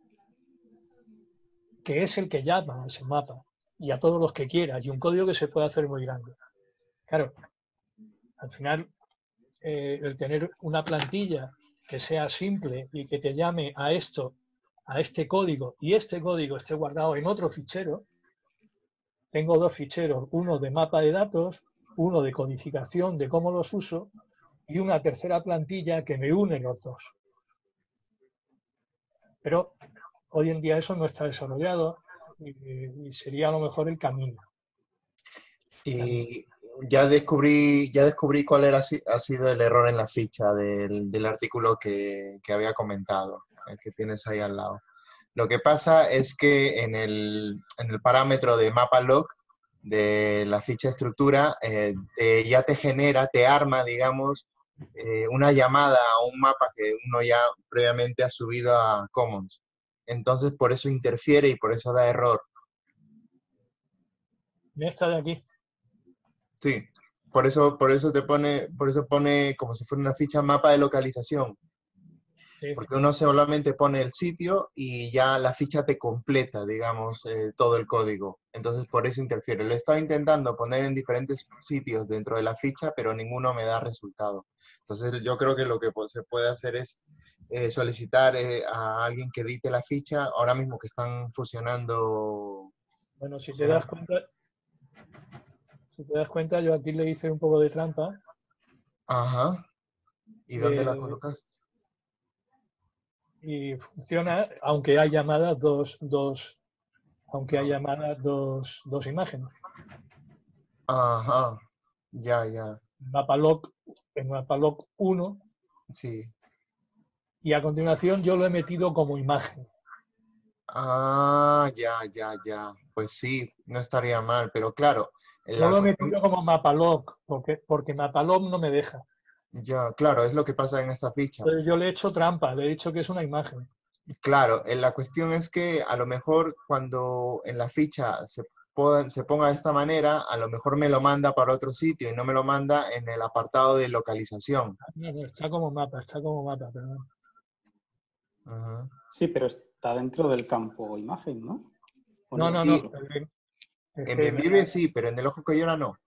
que es el que llama a ese mapa, y a todos los que quieras, y un código que se puede hacer muy grande. Claro, al final, eh, el tener una plantilla que sea simple y que te llame a esto, a este código, y este código esté guardado en otro fichero. Tengo dos ficheros, uno de mapa de datos, uno de codificación de cómo los uso, y una tercera plantilla que me une los dos. Pero hoy en día eso no está desarrollado y, y sería a lo mejor el camino. Y ya descubrí, ya descubrí cuál era, ha sido el error en la ficha del, del artículo que, que había comentado, el que tienes ahí al lado. Lo que pasa es que en el, en el parámetro de mapalog de la ficha estructura eh, eh, ya te genera, te arma, digamos, eh, una llamada a un mapa que uno ya previamente ha subido a Commons. Entonces, por eso interfiere y por eso da error. Ya está de aquí. Sí, por eso, por eso te pone, por eso pone como si fuera una ficha mapa de localización. Sí. Porque uno solamente pone el sitio y ya la ficha te completa, digamos, eh, todo el código. Entonces, por eso interfiere. Lo he estado intentando poner en diferentes sitios dentro de la ficha, pero ninguno me da resultado. Entonces, yo creo que lo que se puede hacer es eh, solicitar eh, a alguien que edite la ficha, ahora mismo que están fusionando. Bueno, si te fusionando. das cuenta, si te das cuenta, yo aquí le hice un poco de trampa. Ajá. ¿Y dónde Eh, la colocaste? Y funciona, aunque hay llamadas dos, dos, aunque hay llamadas dos, dos imágenes. Ajá. Ya, ya. Mapalog, en Mapalog uno, Sí. y a continuación yo lo he metido como imagen. Ah, ya, ya, ya. Pues sí, no estaría mal, pero claro, No la lo he cuestión, metido como Mapalog, porque, porque Mapalog no me deja. ya, claro, es lo que pasa en esta ficha. Entonces yo le he hecho trampa, le he dicho que es una imagen. Claro, eh, la cuestión es que a lo mejor cuando en la ficha se, poda- se ponga de esta manera, a lo mejor me lo manda para otro sitio y no me lo manda en el apartado de localización. No, no, está como mapa, está como mapa, perdón. Ajá. Sí, pero está dentro del campo imagen, ¿no? ¿O No, no? no, Sí, no. Es en que Bienvive sí, pero en el ojo que llora no.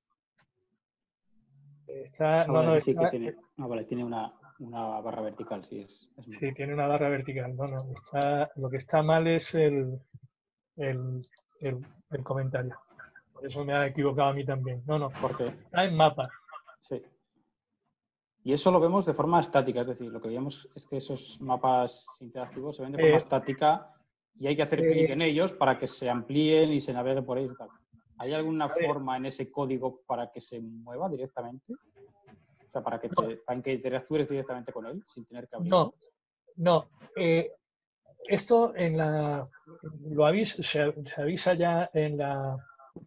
está, Ah, no, vale, no, sí, sí, que está, tiene. Ah, vale, tiene una, una barra vertical, sí, es, es sí, mapa. tiene una barra vertical. No, no, está, lo que está mal es el, el, el, el comentario. Por eso me ha equivocado a mí también. No, no, Porque, está en mapa. sí. Y eso lo vemos de forma estática, es decir, lo que vemos es que esos mapas interactivos se ven de forma Eh, estática y hay que hacer clic eh, en ellos para que se amplíen y se navegue por ellos y tal. ¿Hay alguna a ver, forma en ese código para que se mueva directamente? O sea, para que, no, te, para que interactúes directamente con él sin tener que abrirlo. no, no. Eh, esto en la, lo avisa, se, se avisa ya en la,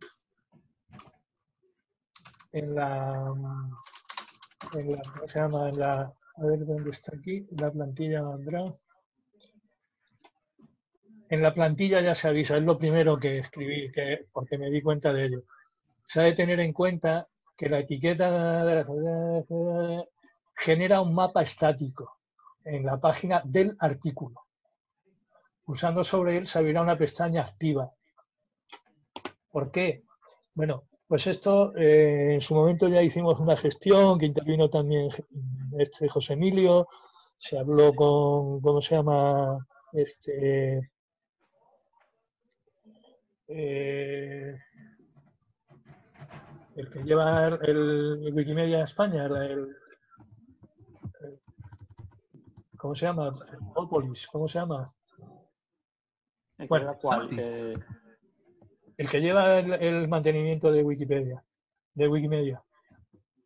en la, en la, ¿cómo se llama? En la, a ver dónde está aquí, la plantilla vendrá. En la plantilla ya se avisa, es lo primero que escribí, que, porque me di cuenta de ello. Se ha de tener en cuenta que la etiqueta de la, genera un mapa estático en la página del artículo. Pulsando sobre él se abrirá una pestaña activa. ¿Por qué? Bueno, pues esto eh, en su momento ya hicimos una gestión que intervino también este José Emilio, se habló con, ¿cómo se llama? Este, eh, el que lleva el, el Wikimedia España, el, el, ¿cómo se llama? Opolis, ¿cómo se llama? ¿El que Bueno, lleva cuál? Santi. Que- el que lleva el, el mantenimiento de Wikipedia, de Wikimedia.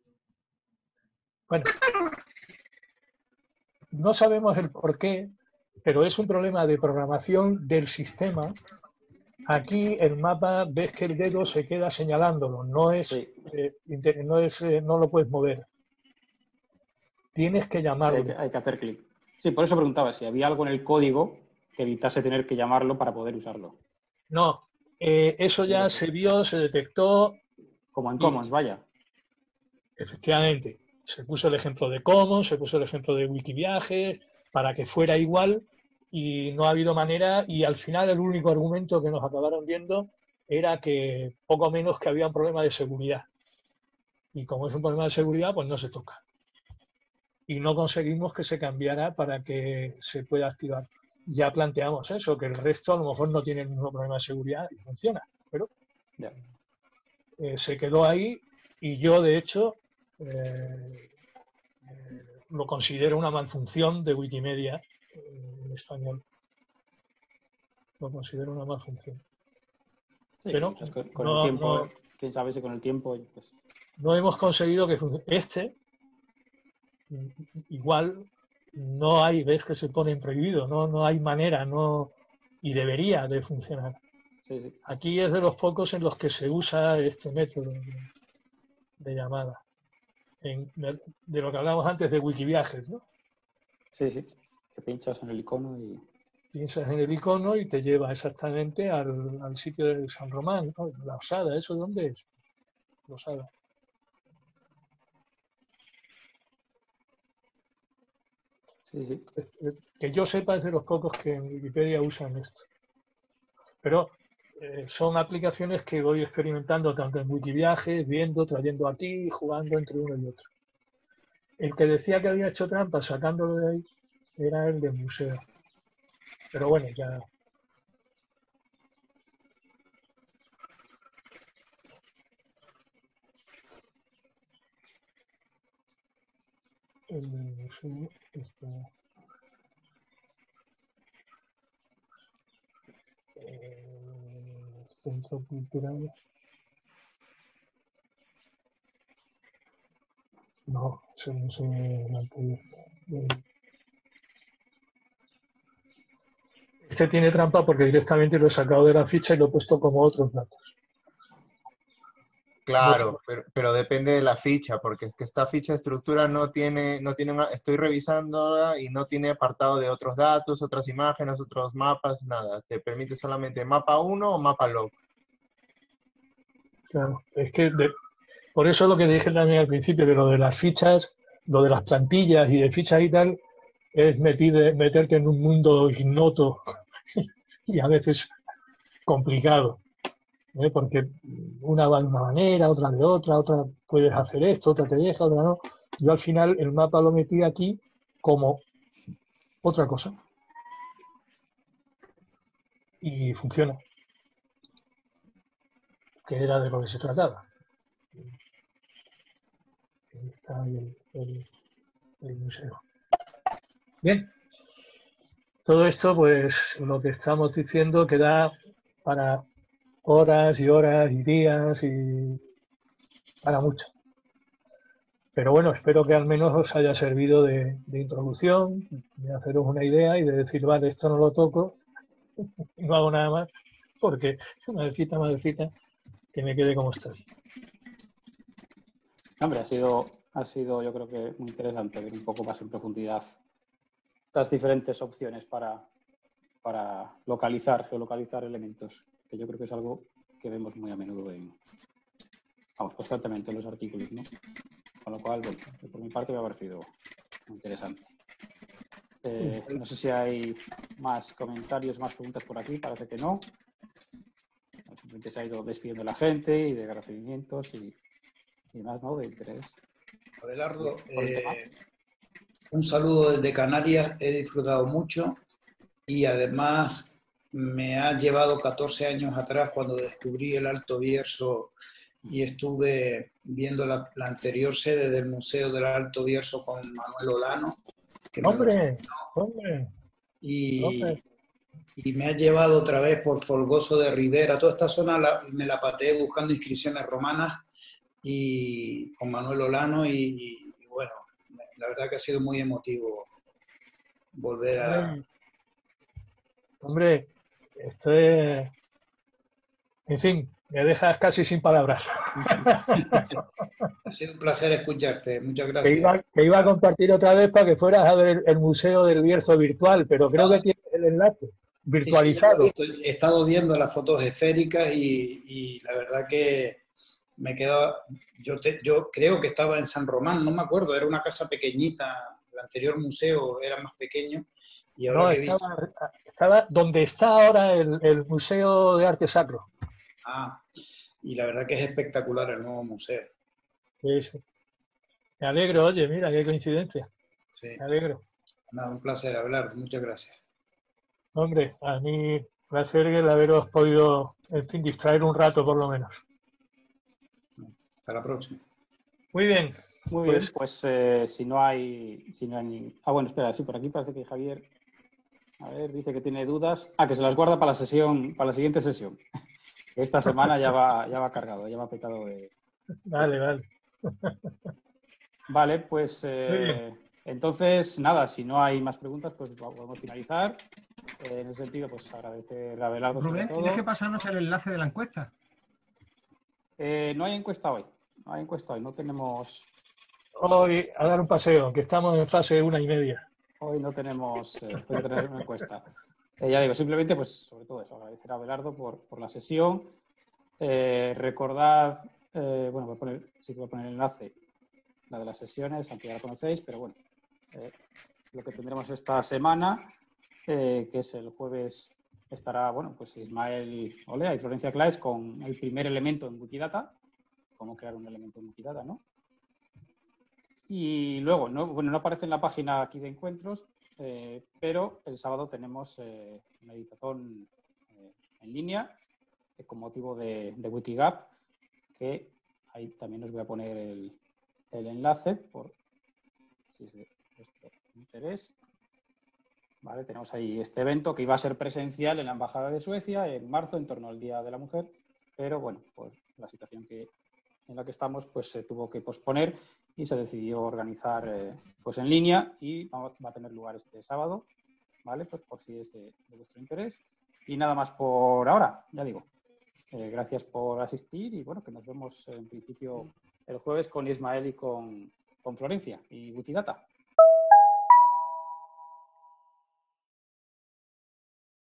Bueno, no sabemos el por qué, pero es un problema de programación del sistema. Aquí el mapa, ves que el dedo se queda señalándolo, no es, Sí. eh, no, es eh, no lo puedes mover. Tienes que Sí, llamarlo. hay, que, hay que hacer clic. Sí, por eso preguntaba si había algo en el código que evitase tener que llamarlo para poder usarlo. No, eh, eso ya se vio, se detectó. Como en y, Commons, vaya. Efectivamente, se puso el ejemplo de Commons, se puso el ejemplo de Wikiviajes, para que fuera igual, y no ha habido manera, y al final el único argumento que nos acabaron viendo era que poco menos que había un problema de seguridad. Y como es un problema de seguridad, pues no se toca. Y no conseguimos que se cambiara para que se pueda activar. Ya planteamos eso, que el resto a lo mejor no tiene el mismo problema de seguridad y funciona, pero Ya. eh, se quedó ahí y yo, de hecho, eh, eh, lo considero una malfunción de Wikimedia eh, en español. Lo considero una malfunción. Sí, Pero quizás con, con el no, tiempo, no, quién sabe si con el tiempo, pues, no hemos conseguido que funcione. Este, igual, no hay, ves que se pone en prohibido, no, no hay manera, no, y debería de funcionar. sí, sí. Aquí es de los pocos en los que se usa este método de, de llamada. En, de, de lo que hablábamos antes de Wikiviajes, ¿no? Sí, sí. Que pinchas en el icono y... Piensas en el icono y te lleva exactamente al, al sitio de San Román, ¿no? La Osada, ¿eso dónde es? La Osada. Sí, sí. Es, es, que yo sepa es de los pocos que en Wikipedia usan esto. Pero eh, son aplicaciones que voy experimentando tanto en Wikiviajes, viendo, trayendo aquí, jugando entre uno y otro. El que decía que había hecho trampa sacándolo de ahí era el del museo. Pero bueno, ya... El museo está... Eh, Centro Cultural... No, es el museo de Alto. Este tiene trampa porque directamente lo he sacado de la ficha y lo he puesto como otros datos. Claro, pero, pero depende de la ficha, porque es que esta ficha de estructura no tiene, no tiene una, estoy revisándola y no tiene apartado de otros datos, otras imágenes, otros mapas, nada. Te permite solamente mapa uno o mapa log. Claro, es que de, por eso lo que dije también al principio, de lo de las fichas, lo de las plantillas y de fichas y tal, es metir, meterte en un mundo ignoto y a veces complicado, ¿eh? Porque una va de una manera, otra de otra, otra puedes hacer esto, otra te deja, otra no. Yo al final el mapa lo metí aquí como otra cosa y funciona, que era de lo que se trataba. Ahí está el, el, el museo. Bien, todo esto, pues lo que estamos diciendo que da para horas y horas y días y para mucho. Pero bueno, espero que al menos os haya servido de, de introducción, de haceros una idea y de decir, vale, esto no lo toco, no hago nada más, porque madrecita, madrecita, que me quede como estoy. Hombre, ha sido, ha sido yo creo que muy interesante ver un poco más en profundidad las diferentes opciones para, para localizar, geolocalizar elementos, que yo creo que es algo que vemos muy a menudo en, vamos, constantemente en los artículos, ¿no? Con lo cual, bueno, por mi parte me ha parecido muy interesante. Eh, no sé si hay más comentarios, más preguntas por aquí, parece que no. Simplemente se ha ido despidiendo la gente y de agradecimientos y, y más, ¿no? De interés. Abelardo, eh, un saludo desde Canarias, he disfrutado mucho y además me ha llevado catorce años atrás cuando descubrí el Alto Bierzo y estuve viendo la, la anterior sede del Museo del Alto Bierzo con Manuel Olano. Que ¡Hombre! ¡Hombre! Y, ¡Hombre! y me ha llevado otra vez por Folgoso de Rivera. Toda esta zona la, me la pateé buscando inscripciones romanas y con Manuel Olano y, y bueno, la verdad que ha sido muy emotivo volver a, Hombre, esto es... En fin, me dejas casi sin palabras. Ha sido un placer escucharte. Muchas Que gracias. iba, que iba a compartir otra vez para que fueras a ver el, el Museo del Bierzo virtual, pero creo que No, tiene el enlace sí, sí, ya lo he virtualizado. visto. He estado viendo las fotos esféricas y, y la verdad que me quedó... Yo, te- yo creo que estaba en San Román, no me acuerdo, era una casa pequeñita. El anterior museo era más pequeño y ahora No, que he visto... estaba, estaba donde está ahora el, el Museo de Arte Sacro. Ah, y la verdad que es espectacular el nuevo museo. Sí, sí. Me alegro, oye, mira, qué coincidencia. Sí, Me alegro. nada, un placer hablar. Muchas gracias. Hombre, a mí placer el haberos podido, en fin, distraer un rato por lo menos. Hasta la próxima. Muy bien. Muy Pues- bien, pues eh, si no hay... Si no hay ni- Ah, bueno, espera, sí, por aquí parece que Javier... A ver, dice que tiene dudas. Ah, que se las guarda para la sesión, para la siguiente sesión. Esta semana ya va, ya va cargado, ya va petado de... Vale, vale. Vale, pues Muy eh, entonces, nada, si no hay más preguntas, pues podemos finalizar. Eh, en ese sentido, pues agradecer a Abelardo sobre Rubén, todo. tienes que pasarnos el enlace de la encuesta. Eh, no hay encuesta hoy, no hay encuesta hoy, no tenemos, Hoy a dar un paseo, que estamos en fase una y media. hoy no tenemos, eh, hoy no tenemos una encuesta. Eh, ya digo, simplemente, pues sobre todo eso, agradecer a Abelardo por, por la sesión. Eh, recordad, eh, bueno, voy a poner, sí que voy a poner el enlace, la de las sesiones, aunque ya la conocéis, pero bueno, eh, lo que tendremos esta semana, eh, que es el jueves, estará, bueno, pues Ismael Olea y Florencia Claes con el primer elemento en Wikidata, cómo crear un elemento en Wikidata, ¿no? Y luego, no, bueno, no aparece en la página aquí de encuentros, eh, pero el sábado tenemos eh, una editación eh, en línea eh, con motivo de, de Wikigap, que ahí también os voy a poner el, el enlace por si es de vuestro interés. Vale, tenemos ahí este evento que iba a ser presencial en la Embajada de Suecia en marzo, en torno al Día de la Mujer, pero bueno, por la situación que, en la que estamos, pues se tuvo que posponer y se decidió organizar eh, pues en línea y va, va a tener lugar este sábado, ¿vale? Pues por si es de, de vuestro interés. Y nada más por ahora, ya digo. Eh, gracias por asistir y bueno, que nos vemos en principio el jueves con Ismael y con, con Florencia y Wikidata.